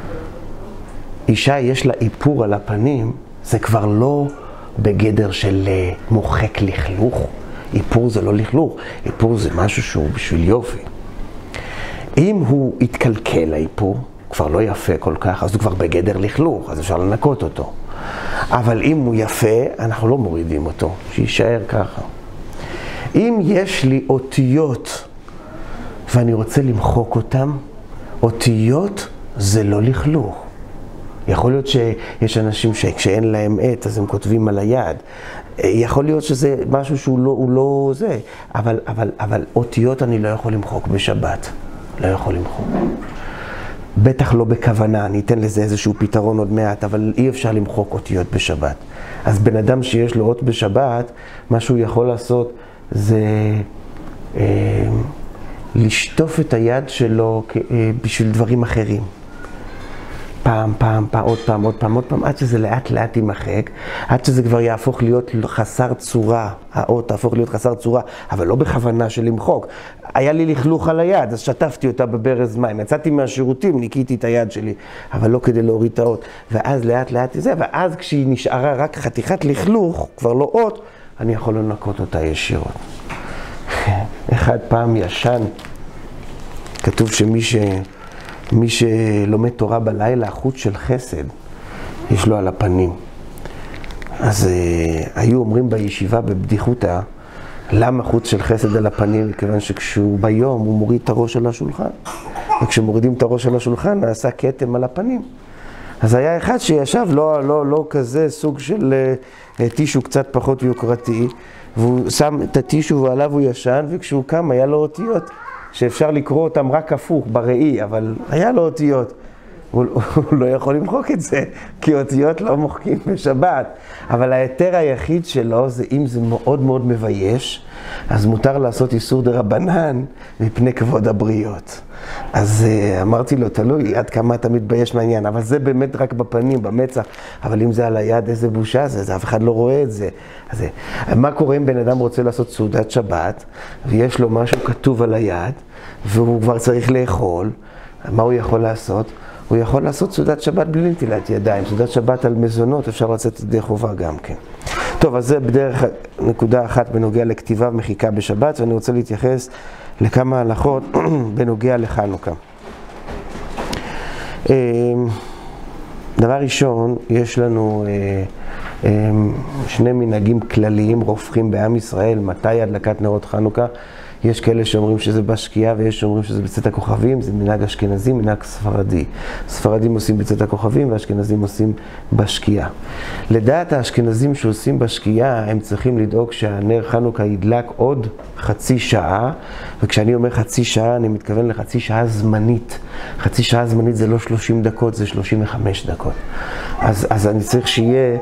אישה יש לה איפור על הפנים, זה כבר לא בגדר של מוחק לכלוך. איפור זה לא לכלוך, איפור זה משהו שהוא בשביל יופי. אם הוא יתקלקל האיפור, כבר לא יפה כל כך, אז הוא כבר בגדר לכלוך, אז אפשר לנקות אותו. אבל אם הוא יפה, אנחנו לא מורידים אותו, שישאר ככה. אם יש לי אותיות ואני רוצה למחוק אותם, אותיות זה לא לכלוך. יכול להיות שיש אנשים שכשאין להם עת, אז הם כותבים על היד. יכול להיות שזה משהו שהוא לא זה. אבל אותיות אני לא יכול למחוק בשבת. לא יכול למחוק. בטח לא בכוונה, אני אתן לזה איזשהו פתרון עוד מעט, אבל אי אפשר למחוק אותיות בשבת. אז בן אדם שיש לו אות בשבת, מה שהוא יכול לעשות זה לשטוף את היד שלו בשביל דברים אחרים. פעם, עוד פעם, עד שזה לאט לאט יימחק, עד שזה כבר יהפוך להיות חסר צורה, האות תהפוך להיות חסר צורה, אבל לא בכוונה של למחוק. היה לי לכלוך על היד, אז שטפתי אותה בברז מים, יצאתי מהשירותים, ניקיתי את היד שלי, אבל לא כדי להוריד את האות. ואז לאט לאט זה, ואז כשהיא נשארה רק חתיכת לכלוך, כבר לא אות, אני יכול לנקות אותה ישירות. אחד פעם ישן, כתוב מי שלומד תורה בלילה, החוט של חסד, יש לו על הפנים. אז היו אומרים בישיבה בבדיחותא, למה חוט של חסד על הפנים? כיוון שכשהוא ביום הוא מוריד את הראש על השולחן. וכשמורידים את הראש על השולחן נעשה כתם על הפנים. אז היה אחד שישב, לא כזה סוג של טישו קצת פחות יוקרתי, והוא שם את הטישו ועליו הוא ישן, וכשהוא קם היה לו אותיות שאפשר לקרוא אותם רק הפוך בראי, אבל היה לו אותיות. הוא לא יכול למחוק את זה, כי אותיות לא מוחקים בשבת. אבל ההיתר היחיד שלו זה אם זה מאוד מאוד מבייש, אז מותר לעשות איסור דרבנן מפני כבוד הבריות. אז אמרתי לו, תלוי עד כמה אתה מתבייש מהעניין, אבל זה באמת רק בפנים, במצח. אבל אם זה על היד, איזה בושה זה, אף אחד לא רואה את זה. אז מה קורה אם בן אדם רוצה לעשות סעודת שבת, ויש לו משהו כתוב על היד, והוא כבר צריך לאכול, מה הוא יכול לעשות? הוא יכול לעשות סעודת שבת בלי נטילת ידיים. סעודת שבת על מזונות אפשר לצאת ידי חובה גם כן. טוב, אז זה בדרך נקודה אחת בנוגע לכתיבה ומחיקה בשבת, ואני רוצה להתייחס לכמה הלכות בנוגע לחנוכה. דבר ראשון, יש לנו שני מנהגים כלליים רופחים בעם ישראל, מתי הדלקת נרות חנוכה. יש כאלה שאומרים שזה בשקיעה ויש שאומרים שזה בצאת הכוכבים, זה מנהג אשכנזי, מנהג ספרדי. ספרדים עושים בצאת הכוכבים ואשכנזים עושים בשקיעה. לדעת האשכנזים שעושים בשקיעה, הם צריכים לדאוג שהנר חנוכה ידלק עוד חצי שעה, וכשאני אומר חצי שעה, אני מתכוון לחצי שעה זמנית. חצי שעה זמנית זה לא 30 דקות, זה 35 דקות. אז אני צריך שיהיה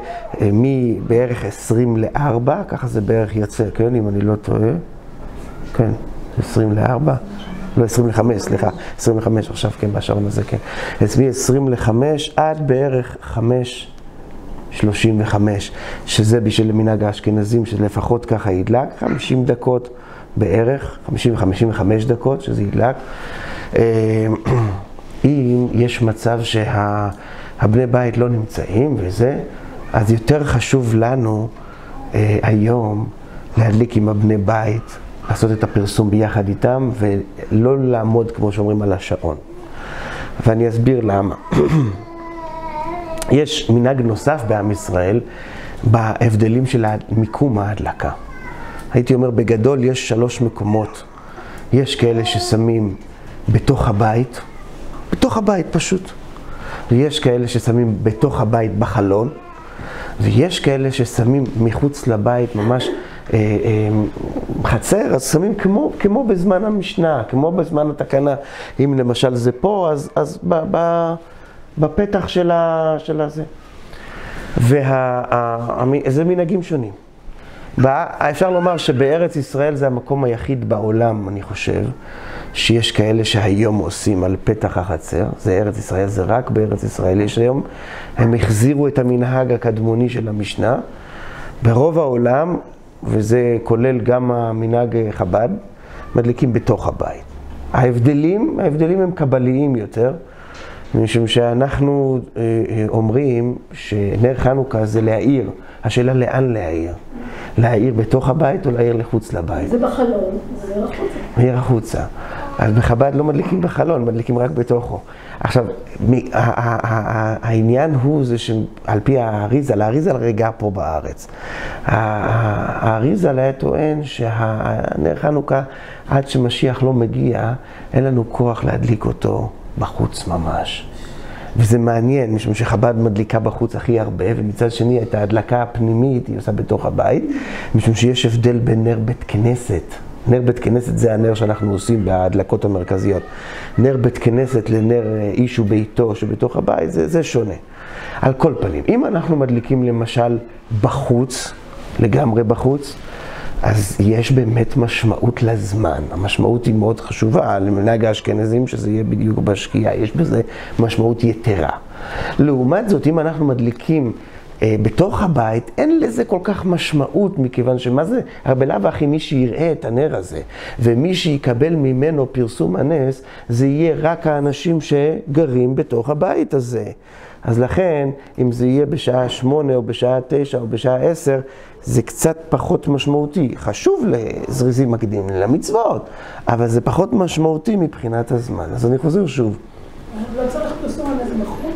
מבערך 20 ל-4, ככה זה בערך יוצא, כן, אם אני לא טועה. כן, 24, לא 25, סליחה, 25 עכשיו, כן, בשעון הזה, כן. מ-25 עד בערך 5:35, שזה בשביל מנהג האשכנזים, שלפחות ככה ידלק, 50 דקות בערך, 50-55 דקות, שזה ידלק. אם יש מצב שהבני בית לא נמצאים וזה, אז יותר חשוב לנו היום להדליק עם הבני בית, לעשות את הפרסום ביחד איתם, ולא לעמוד, כמו שאומרים, על השעון. ואני אסביר למה. יש מנהג נוסף בעם ישראל, בהבדלים של מיקום ההדלקה. הייתי אומר, בגדול יש 3 מקומות. יש כאלה ששמים בתוך הבית, בתוך הבית פשוט. ויש כאלה ששמים בתוך הבית בחלון, ויש כאלה ששמים מחוץ לבית ממש חצר, אז שמים כמו בזמן המשנה, כמו בזמן התקנה. אם למשל זה פה, אז בפתח של הזה. וזה מנהגים שונים. אפשר לומר שבארץ ישראל זה המקום היחיד בעולם, אני חושב, שיש כאלה שהיום עושים על פתח החצר. זה ארץ ישראל, זה רק בארץ ישראל יש היום. הם החזירו את המנהג הקדמוני של המשנה. ברוב העולם, וזה כולל גם המנהג חב"ד, מדליקים בתוך הבית. ההבדלים הם קבליים יותר, משום שאנחנו אומרים שנר חנוכה זה להאיר. השאלה לאן להאיר? להאיר בתוך הבית או להאיר לחוץ לבית? זה בחלון, זה להאיר החוצה. להאיר החוצה. אז בחב"ד לא מדליקים בחלון, מדליקים רק בתוכו. עכשיו, העניין הוא זה שעל פי האריזל רגע פה בארץ. האריזל היה טוען שהנר חנוכה, עד שמשיח לא מגיע, אין לנו כוח להדליק אותו בחוץ ממש. וזה מעניין, משום שחב"ד מדליקה בחוץ הכי הרבה, ומצד שני את ההדלקה הפנימית היא עושה בתוך הבית, משום שיש הבדל בין נר בית כנסת. נר בית כנסת זה הנר שאנחנו עושים בהדלקות המרכזיות. נר בית כנסת לנר איש וביתו שבתוך הבית, זה שונה. על כל פנים, אם אנחנו מדליקים למשל בחוץ, לגמרי בחוץ, אז יש באמת משמעות לזמן. המשמעות היא מאוד חשובה, למנהג האשכנזים שזה יהיה בדיוק בשקיעה, יש בזה משמעות יתרה. לעומת זאת, אם אנחנו מדליקים בתוך הבית, אין לזה כל כך משמעות, מכיוון שמה זה? בלאו הכי מי שיראה את הנר הזה, ומי שיקבל ממנו פרסום הנס, זה יהיה רק האנשים שגרים בתוך הבית הזה. אז לכן, אם זה יהיה בשעה 8 או בשעה 9 או בשעה 10, זה קצת פחות משמעותי. חשוב לזריזים מקדימים למצוות, אבל זה פחות משמעותי מבחינת הזמן. אז אני חוזר שוב. לא צריך פרסום הנס בחוץ?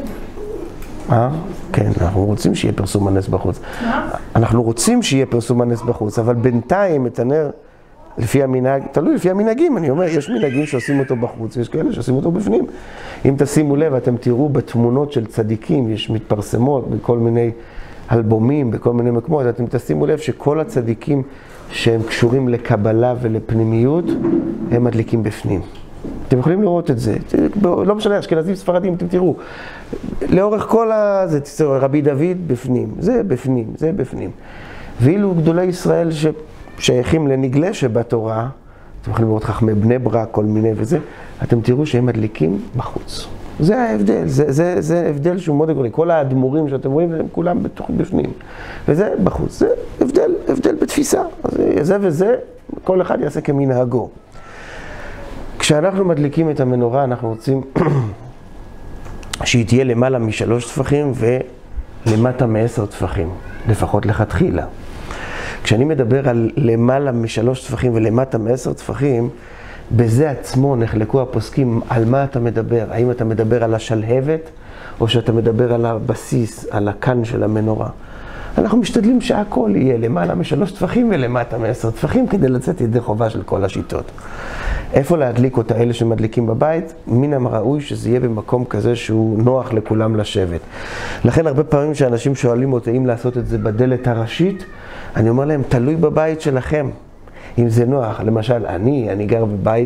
כן, אנחנו רוצים שיהיה פרסום הנס בחוץ. אנחנו רוצים שיהיה פרסום הנס בחוץ, אבל בינתיים את הנר, לפי המנהג, תלוי לפי המנהגים, אני אומר, יש מנהגים שעושים אותו בחוץ, ויש כאלה שעושים אותו בפנים. אם תשימו לב, אתם תראו בתמונות של צדיקים, יש מתפרסמות בכל מיני אלבומים, בכל מיני מקומות, אתם תשימו לב שכל הצדיקים שהם קשורים לקבלה ולפנימיות, הם מדליקים בפנים. אתם יכולים לראות את זה, לא משנה, אשכנזים, ספרדים, אתם תראו. לאורך כל זה, תראו, רבי דוד בפנים, זה בפנים, זה בפנים. ואילו גדולי ישראל ששייכים לנגלה שבתורה, אתם יכולים לראות חכמי בני ברק, כל מיני וזה, אתם תראו שהם מדליקים בחוץ. זה ההבדל, זה הבדל שהוא מאוד גדול. כל האדמו"רים שאתם רואים, הם כולם בפנים. וזה בחוץ, זה הבדל בתפיסה. זה וזה, כל אחד יעשה כמנהגו. כשאנחנו מדליקים את המנורה, אנחנו רוצים שהיא תהיה למעלה מ3 טפחים ולמטה מ10 טפחים, לפחות לכתחילה. כשאני מדבר על למעלה מ3 טפחים ולמטה מ10 טפחים, בזה עצמו נחלקו הפוסקים על מה אתה מדבר. האם אתה מדבר על השלהבת, או שאתה מדבר על הבסיס, על הקן של המנורה. אנחנו משתדלים שהכל יהיה למעלה מ3 טפחים ולמטה מ10 טפחים, כדי לצאת ידי חובה של כל השיטות. איפה להדליק אותה, אלה שמדליקים בבית? מן הראוי שזה יהיה במקום כזה שהוא נוח לכולם לשבת. לכן הרבה פעמים שאנשים שואלים אותי אם לעשות את זה בדלת הראשית, אני אומר להם, תלוי בבית שלכם. אם זה נוח, למשל, אני גר בבית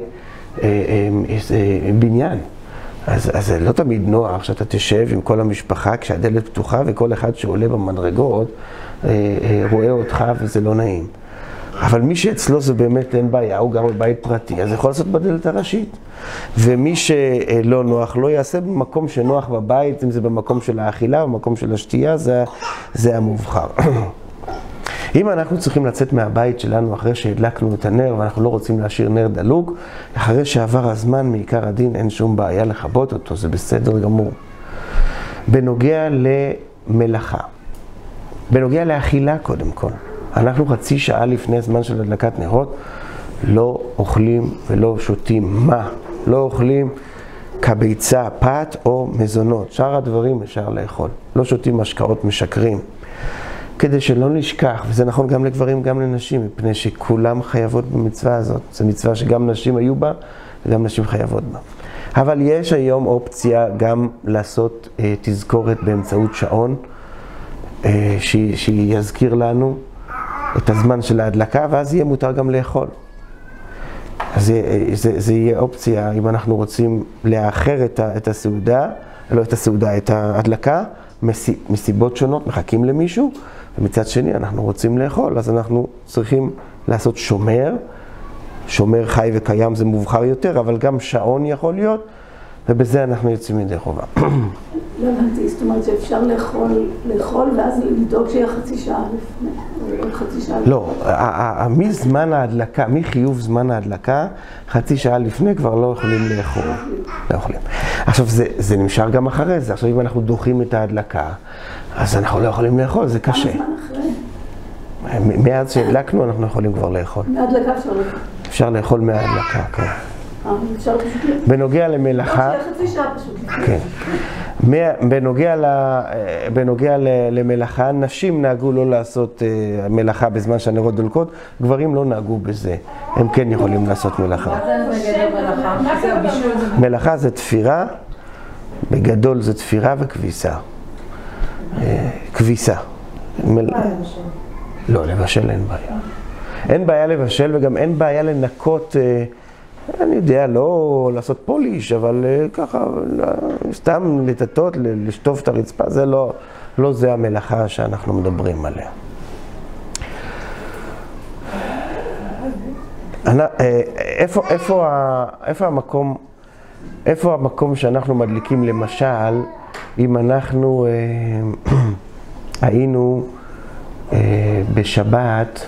בניין. אז זה לא תמיד נוח שאתה תשב עם כל המשפחה כשהדלת פתוחה וכל אחד שעולה במדרגות רואה אותך וזה לא נעים. אבל מי שאצלו זה באמת אין בעיה, הוא גר בבית פרטי, אז יכול לעשות בדלת הראשית. ומי שלא נוח, לא יעשה במקום שנוח בבית, אם זה במקום של האכילה, במקום של השתייה, זה המובחר. אם אנחנו צריכים לצאת מהבית שלנו אחרי שהדלקנו את הנר, ואנחנו לא רוצים להשאיר נר דלוק, אחרי שעבר הזמן מעיקר הדין, אין שום בעיה לכבות אותו, זה בסדר גמור. בנוגע למלאכה, בנוגע לאכילה קודם כל, אנחנו חצי שעה לפני הזמן של הדלקת נרות, לא אוכלים ולא שותים. מה? לא אוכלים כביצה, פת או מזונות. שאר הדברים אפשר לאכול. לא שותים משקאות משקרים. כדי שלא נשכח, וזה נכון גם לגברים גם לנשים, מפני שכולם חייבות במצווה הזאת. זו מצווה שגם נשים היו בה וגם נשים חייבות בה. אבל יש היום אופציה גם לעשות תזכורת באמצעות שעון, שיזכיר לנו את הזמן של ההדלקה, ואז יהיה מותר גם לאכול. אז זה יהיה אופציה, אם אנחנו רוצים לאחר את הסעודה, לא את הסעודה, את ההדלקה, מסיבות שונות, מחכים למישהו, ומצד שני אנחנו רוצים לאכול, אז אנחנו צריכים לעשות שומר חי וקיים זה מובחר יותר, אבל גם שעון יכול להיות, ובזה אנחנו יוצאים מדי חובה. לא הבנתי, זאת אומרת שאפשר לאכול ואז לדאוג שיהיה חצי שעה לפני, או חצי שעה לפני. לא, מזמן ההדלקה, מחיוב זמן ההדלקה, חצי שעה לפני כבר לא יכולים לאכול. לא יכולים. עכשיו זה נמשך גם אחרי זה, עכשיו אם אנחנו דוחים את ההדלקה, אז אנחנו לא יכולים לאכול, זה קשה. כמה זמן אחרי? מאז שהדלקנו אנחנו יכולים כבר לאכול. מההדלקה אפשר לאכול. אפשר לאכול מההדלקה, כן. אפשר פשוט לאכול. בנוגע למלאכה, לא, שיהיה חצי שעה פשוט. כן. בנוגע למלאכה, נשים נהגו לא לעשות מלאכה בזמן שהנרות דולקות, גברים לא נהגו בזה, הם כן יכולים לעשות מלאכה. מה זה נגד המלאכה? מלאכה זה תפירה, בגדול זה תפירה וכביסה. כביסה. לא, לבשל אין בעיה. אין בעיה לבשל וגם אין בעיה לנקות, אני יודע, לא לעשות פוליש, אבל ככה, סתם לטטות, לשטוף את הרצפה, זה לא זה המלאכה שאנחנו מדברים עליה. איפה המקום שאנחנו מדליקים, למשל, אם אנחנו היינו בשבת,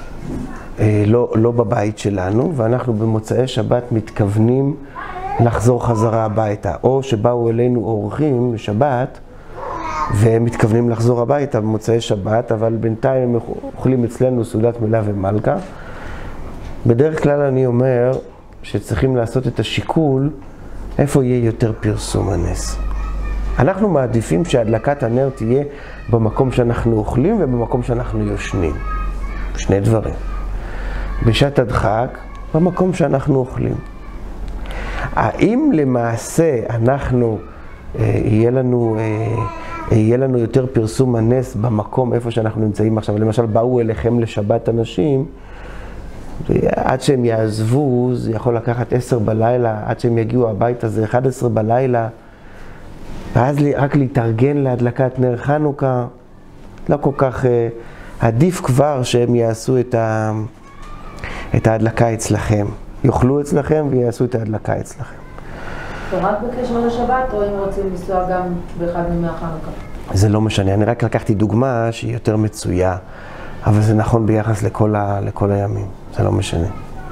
לא בבית שלנו, ואנחנו במוצאי שבת מתכוונים לחזור חזרה הביתה, או שבאו אלינו אורחים בשבת והם מתכוונים לחזור הביתה במוצאי שבת, אבל בינתיים הם אוכלים אצלנו סעודת מילה ומלכה. בדרך כלל אני אומר שצריכים לעשות את השיקול איפה יהיה יותר פרסום הנס. אנחנו מעדיפים שהדלקת הנר תהיה במקום שאנחנו אוכלים ובמקום שאנחנו יושנים. שני דברים. בשעת הדחק, במקום שאנחנו אוכלים. האם למעשה יהיה לנו יותר פרסום הנס במקום איפה שאנחנו נמצאים עכשיו? למשל, באו אליכם לשבת אנשים, עד שהם יעזבו, זה יכול לקחת 10 בלילה, עד שהם יגיעו הביתה, זה 11 בלילה, ואז רק להתארגן להדלקת נר חנוכה, לא כל כך עדיף כבר שהם יעשו את ההדלקה אצלכם. יאכלו אצלכם ויעשו את ההדלקה אצלכם. ורק בקשר לשבת, או אם רוצים לנסוע גם באחד מימי החנוכה? זה לא משנה, אני רק לקחתי דוגמה שהיא יותר מצויה, אבל זה נכון ביחס לכל הימים, זה לא משנה.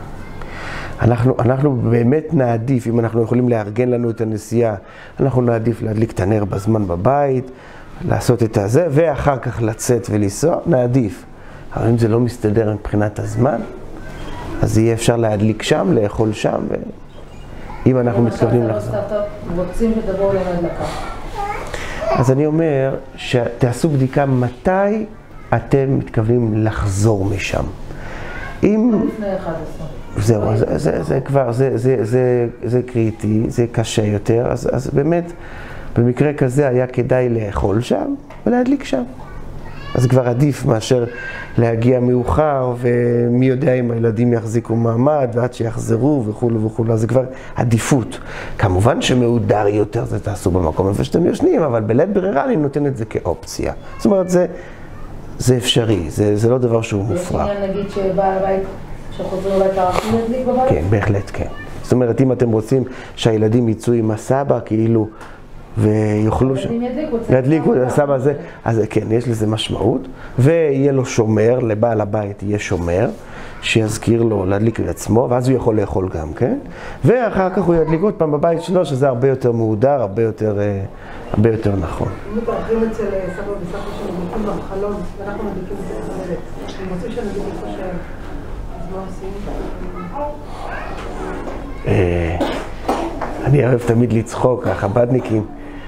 אנחנו באמת נעדיף, אם אנחנו יכולים לארגן לנו את הנסיעה, אנחנו נעדיף להדליק את הנר בזמן בבית, לעשות את הזה, ואחר כך לצאת ולנסוע, נעדיף. אבל אם זה לא מסתדר מבחינת הזמן, אז יהיה אפשר להדליק שם, לאכול שם, ואם אנחנו מתכוונים לחזור. רוצים שתבואו להדלקה. אז אני אומר שתעשו בדיקה מתי אתם מתכוונים לחזור משם. אם... לפני 11. זהו, זה כבר, זה קריטי, זה קשה יותר, אז באמת, במקרה כזה היה כדאי לאכול שם ולהדליק שם. אז כבר עדיף מאשר להגיע מאוחר, ומי יודע אם הילדים יחזיקו מעמד, ועד שיחזרו וכו' וכו', אז זה כבר עדיפות. כמובן שמעודר יותר זה תעשו במקום איפה שאתם יושנים, אבל בלית ברירה אני נותן את זה כאופציה. זאת אומרת, זה אפשרי, זה לא דבר שהוא מופרע. יש עניין נגיד שבעל הבית, שחוזר הביתה רק ידליק בבית? כן, בהחלט כן. זאת אומרת, אם אתם רוצים שהילדים יצאו עם הסבא, כאילו, ויוכלו... ידליקו את הסבא הזה, אז כן, יש לזה משמעות, ויהיה לו שומר, לבעל הבית יהיה שומר, שיזכיר לו להדליק את עצמו, ואז הוא יכול לאכול גם, כן? ואחר כך הוא ידליק עוד פעם בבית שלו, שזה הרבה יותר מהודר, הרבה יותר נכון. אם מתארחים אצל סבא וסבתא שמדליקים בחלון, ואנחנו מדליקים את זה בחללת, הם רוצים שנדליק איפה שהם, אז מה עושים? אני אוהב תמיד לצחוק, החבדניקים,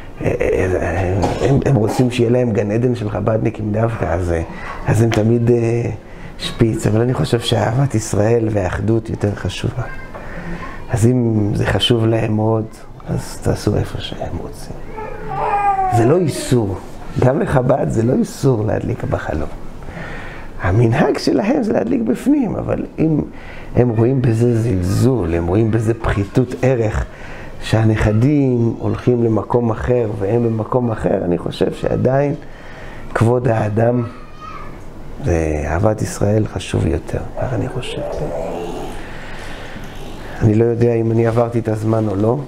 הם רוצים שיהיה להם גן עדן של חבדניקים דווקא, אז הם תמיד שפיץ, אבל אני חושב שאהבת ישראל והאחדות יותר חשובה. אז אם זה חשוב להם מאוד, אז תעשו איפה שהם רוצים. זה לא איסור, גם לחב"ד זה לא איסור להדליק בחלום. המנהג שלהם זה להדליק בפנים, אבל אם הם רואים בזה זלזול, הם רואים בזה פחיתות ערך, שהנכדים הולכים למקום אחר והם במקום אחר, אני חושב שעדיין כבוד האדם ואהבת ישראל חשוב יותר, כך אני חושב. אני לא יודע אם אני עברתי את הזמן או לא.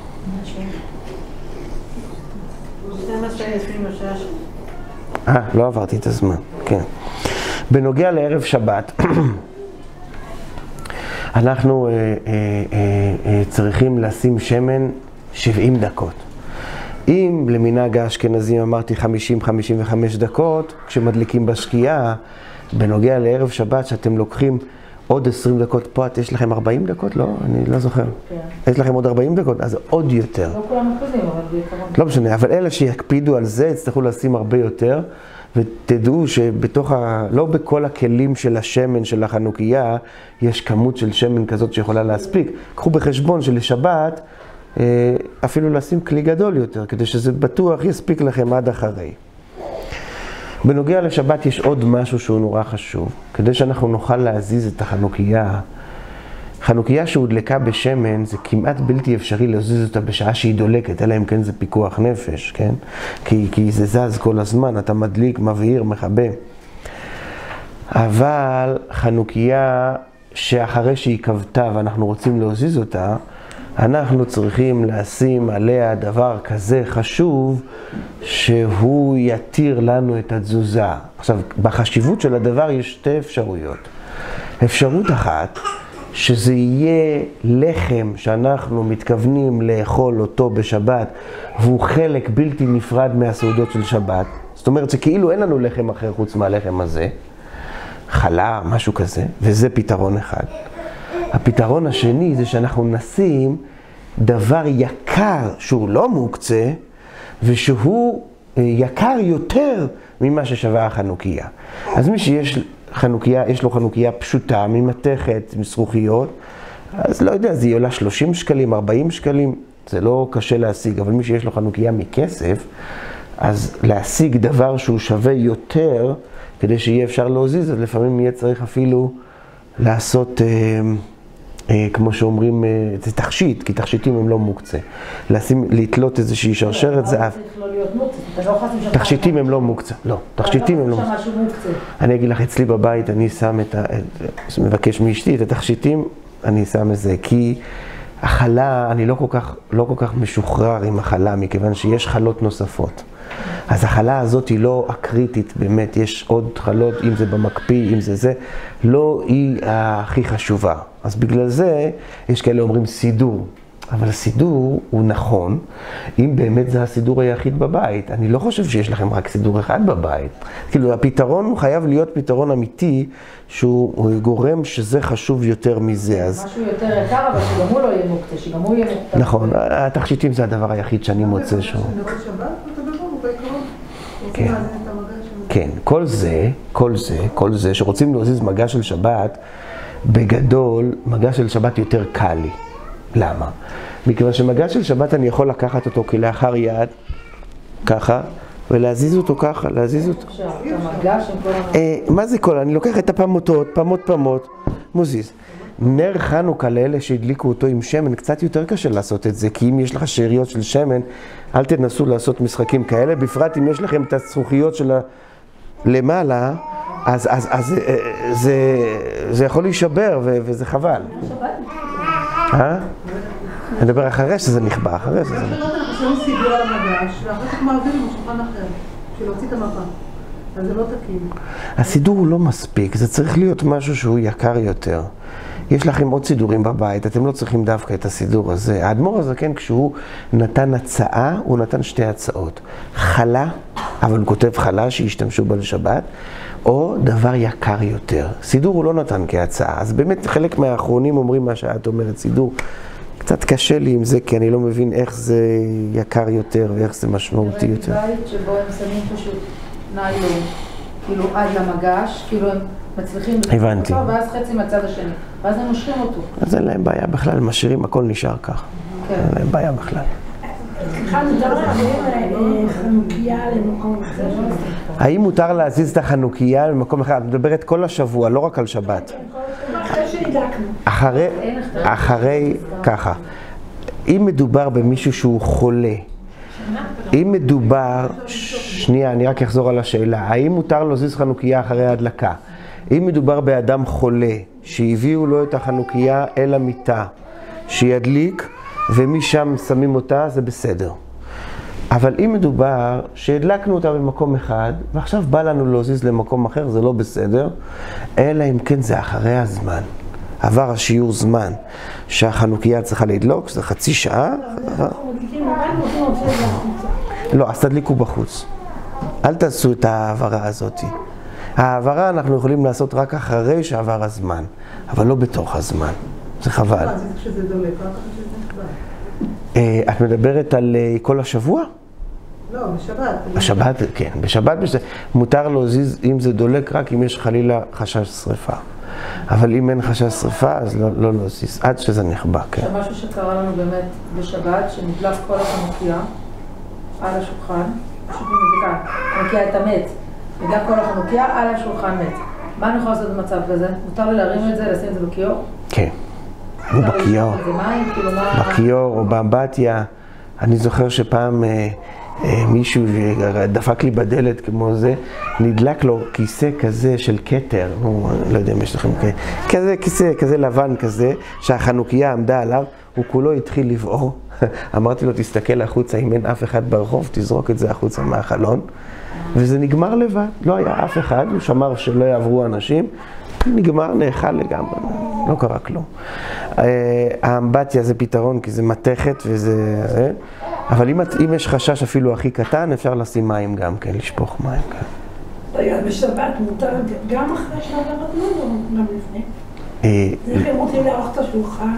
לא עברתי את הזמן, כן. בנוגע לערב שבת, אנחנו צריכים לשים שמן 70 דקות. אם למנהג האשכנזים אמרתי 50-55 דקות, כשמדליקים בשקיעה, בנוגע לערב שבת שאתם לוקחים עוד 20 דקות פה, יש לכם 40 דקות? לא, אני לא זוכר. כן. יש לכם עוד 40 דקות, אז עוד יותר. לא כולם מקפידים, אבל בעיקרון. לא משנה, אבל אלה שיקפידו על זה, יצטרכו לשים הרבה יותר, ותדעו שבתוך לא בכל הכלים של השמן של החנוכיה, יש כמות של שמן כזאת שיכולה להספיק. קחו בחשבון שלשבת, אפילו לשים כלי גדול יותר, כדי שזה בטוח יספיק לכם עד אחרי. בנוגע לשבת יש עוד משהו שהוא נורא חשוב, כדי שאנחנו נוכל להזיז את החנוכיה. חנוכיה שהודלקה בשמן זה כמעט בלתי אפשרי להזיז אותה בשעה שהיא דולקת, אלא אם כן זה פיקוח נפש, כן? כי זה זז כל הזמן, אתה מדליק, מבהיר, מכבה. אבל חנוכיה שאחרי שהיא כבתה ואנחנו רוצים להזיז אותה, אנחנו צריכים לשים עליה דבר כזה חשוב שהוא יתיר לנו את התזוזה. עכשיו, בחשיבות של הדבר יש שתי אפשרויות. אפשרות אחת, שזה יהיה לחם שאנחנו מתכוונים לאכול אותו בשבת, והוא חלק בלתי נפרד מהסעודות של שבת. זאת אומרת שכאילו אין לנו לחם אחר חוץ מהלחם הזה, חלה, משהו כזה, וזה פתרון אחד. הפתרון השני זה שאנחנו נשים דבר יקר שהוא לא מוקצה, ושהוא יקר יותר ממה ששווה החנוכיה. אז מי שיש חנוכיה, יש לו חנוכיה פשוטה, ממתכת, מזרוחיות, אז לא יודע, זה עולה 30 שקלים, 40 שקלים, זה לא קשה להשיג, אבל מי שיש לו חנוכיה מכסף, אז להשיג דבר שהוא שווה יותר, כדי שיהיה אפשר להוזיז, אז לפעמים יהיה צריך אפילו לעשות, כמו שאומרים, זה תכשיט, כי תכשיטים הם לא מוקצה. לתלות איזושהי שרשרת זהב. תכשיטים הם לא מוקצה. לא, תכשיטים הם לא מוקצה. אני אגיד לך, אצלי בבית אני שם מבקש מאשתי את התכשיטים, אני שם את זה, כי החלה, אני לא כל כך משוחרר עם החלה, מכיוון שיש חלות נוספות. אז החלה הזאת היא לא הקריטית, באמת, יש עוד חלות, אם זה במקפיא, אם זה, לא היא הכי חשובה. אז בגלל זה, יש כאלה אומרים סידור. אבל הסידור הוא נכון, אם באמת זה הסידור היחיד בבית. אני לא חושב שיש לכם רק סידור אחד בבית. כאילו, הפתרון הוא חייב להיות פתרון אמיתי, שהוא גורם שזה חשוב יותר מזה. משהו יותר יקר, אבל שגם הוא לא יהיה מוקצה, שגם הוא יהיה מוקצה. נכון, התכשיטים זה הדבר היחיד שאני מוצא שהוא. כן, כן, כל זה שרוצים להזיז מגע של שבת, בגדול, מגע של שבת יותר קל לי. למה? מכיוון שמגע של שבת אני יכול לקחת אותו כלאחר יד, ככה, ולהזיז אותו ככה, להזיז אותו. מה זה כל? אני לוקח את הפמותות, פמות, מוזיז. נר חנוכה לאלה שהדליקו אותו עם שמן, קצת יותר קשה לעשות את זה, כי אם יש לך שאריות של שמן, אל תנסו לעשות משחקים כאלה, בפרט אם יש לכם את הזכוכיות של למעלה, אז זה יכול להישבר וזה חבל. אני מדבר אחרי שזה נכבה, אחרי שזה נכבה. אנחנו סידור על המגש, ואחר כך מעבירים לשולחן אחר, בשביל להוציא את המפה. אז זה לא תקין. הסידור הוא לא מספיק, זה צריך להיות משהו שהוא יקר יותר. יש לכם עוד סידורים בבית, אתם לא צריכים דווקא את הסידור הזה. האדמו"ר הזקן, כשהוא נתן הצעה, הוא נתן שתי הצעות. חלה, אבל הוא כותב חלה שישתמשו בה לשבת, או דבר יקר יותר. סידור הוא לא נתן כהצעה, אז באמת חלק מהאחרונים אומרים מה שאת אומרת, סידור. קצת קשה לי עם זה, כי אני לא מבין איך זה יקר יותר ואיך זה משמעותי יותר. בית שבו הם שמים פשוט ניילון, כאילו עד למגש, כאילו הם מצליחים הבנתי. אותו, ואז חצי מהצד השני, ואז הם מושכים אותו. אז אין להם בעיה בכלל, משאירים, הכל נשאר כך. כן. אין להם בעיה בכלל. האם מותר להזיז את החנוכיה למקום אחד? את מדברת כל השבוע, לא רק על שבת. אחרי, ככה, אם מדובר במישהו שהוא חולה, אם מדובר, שנייה, אני רק אחזור על השאלה, האם מותר להזיז חנוכיה אחרי ההדלקה? אם מדובר באדם חולה, שהביאו לו את החנוכיה אל המיטה, שידליק, ומשם שמים אותה, זה בסדר. אבל אם מדובר שהדלקנו אותה במקום אחד, ועכשיו בא לנו להזיז למקום אחר, זה לא בסדר, אלא אם כן זה אחרי הזמן. עבר השיעור זמן שהחנוכיה צריכה לדלוק, שזה חצי שעה. לא, אז תדליקו בחוץ. אל תעשו את העברה הזאת. העברה אנחנו יכולים לעשות רק אחרי שעבר הזמן, אבל לא בתוך הזמן. זה חבל. את מדברת על כל השבוע? לא, בשבת. בשבת, כן. בשבת מותר להזיז אם זה דולק רק אם יש חלילה חשש שריפה. אבל אם אין חשש שריפה, אז לא להזיז, עד שזה נכבה, כן. עכשיו משהו שקרה לנו באמת בשבת, שנדלק כל החנוכיה על השולחן, פשוט מדליקה, חנוכיה את המת, נדלק כל החנוכיה על השולחן מת. מה אני יכולה לעשות במצב כזה? מותר לי להרים את זה, לשים את זה בכיור? כן. הוא בכיור. בכיור או באמבטיה. אני זוכר שפעם מישהו דפק לי בדלת כמו זה, נדלק לו כיסא כזה של כתר, לא יודע אם יש לכם כזה כיסא, כזה לבן כזה, שהחנוכיה עמדה עליו, הוא כולו התחיל לבעור. אמרתי לו, תסתכל החוצה, אם אין אף אחד ברחוב, תזרוק את זה החוצה מהחלון. וזה נגמר לבד, לא היה אף אחד, הוא שמר שלא יעברו אנשים, נגמר, נאכל לגמרי, לא קרה כלום. האמבטיה זה פתרון כי זה מתכת וזה... אבל אם יש חשש אפילו הכי קטן, אפשר לשים מים גם כן, לשפוך מים כאן. רגע, בשבת מותר גם אחרי שעבר הזמן או גם לפני? איך הם רוצים לערוך את השולחן?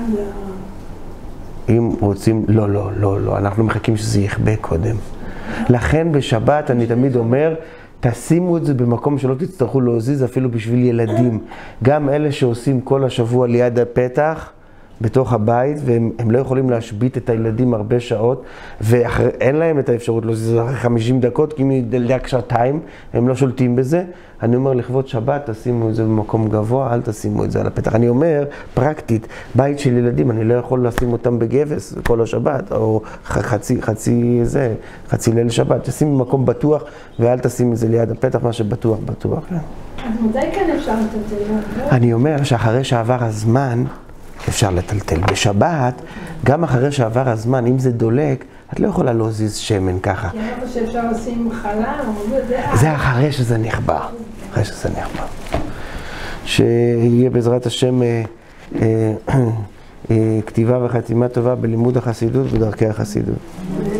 אם רוצים... לא, אנחנו מחכים שזה יכבה קודם. לכן בשבת אני תמיד אומר, תשימו את זה במקום שלא תצטרכו להזיז אפילו בשביל ילדים. גם אלה שעושים כל השבוע ליד הפתח, בתוך הבית, והם לא יכולים להשבית את הילדים הרבה שעות, ואין להם את האפשרות להזיז אחרי 50 דקות, כי אם נדלק שעתיים, הם לא שולטים בזה. אני אומר, לכבוד שבת, תשימו את זה במקום גבוה, אל תשימו את זה על הפתח. אני אומר, פרקטית, בית של ילדים, אני לא יכול לשים אותם בגבס כל השבת, או חצי ליל שבת. תשים במקום בטוח, ואל תשים את זה ליד הפתח, מה שבטוח, בטוח. אז מתי כן אפשר לטלטל? אני אומר שאחרי שעבר הזמן, אפשר לטלטל. בשבת, גם אחרי שעבר הזמן, אם זה דולק, את לא יכולה להזיז שמן ככה. כי אמרת שאפשר לשים חלה, זה אחרי שזה נכבה. אחרי שזה נכבה. שיהיה בעזרת השם כתיבה וחתימה טובה בלימוד החסידות ודרכי החסידות.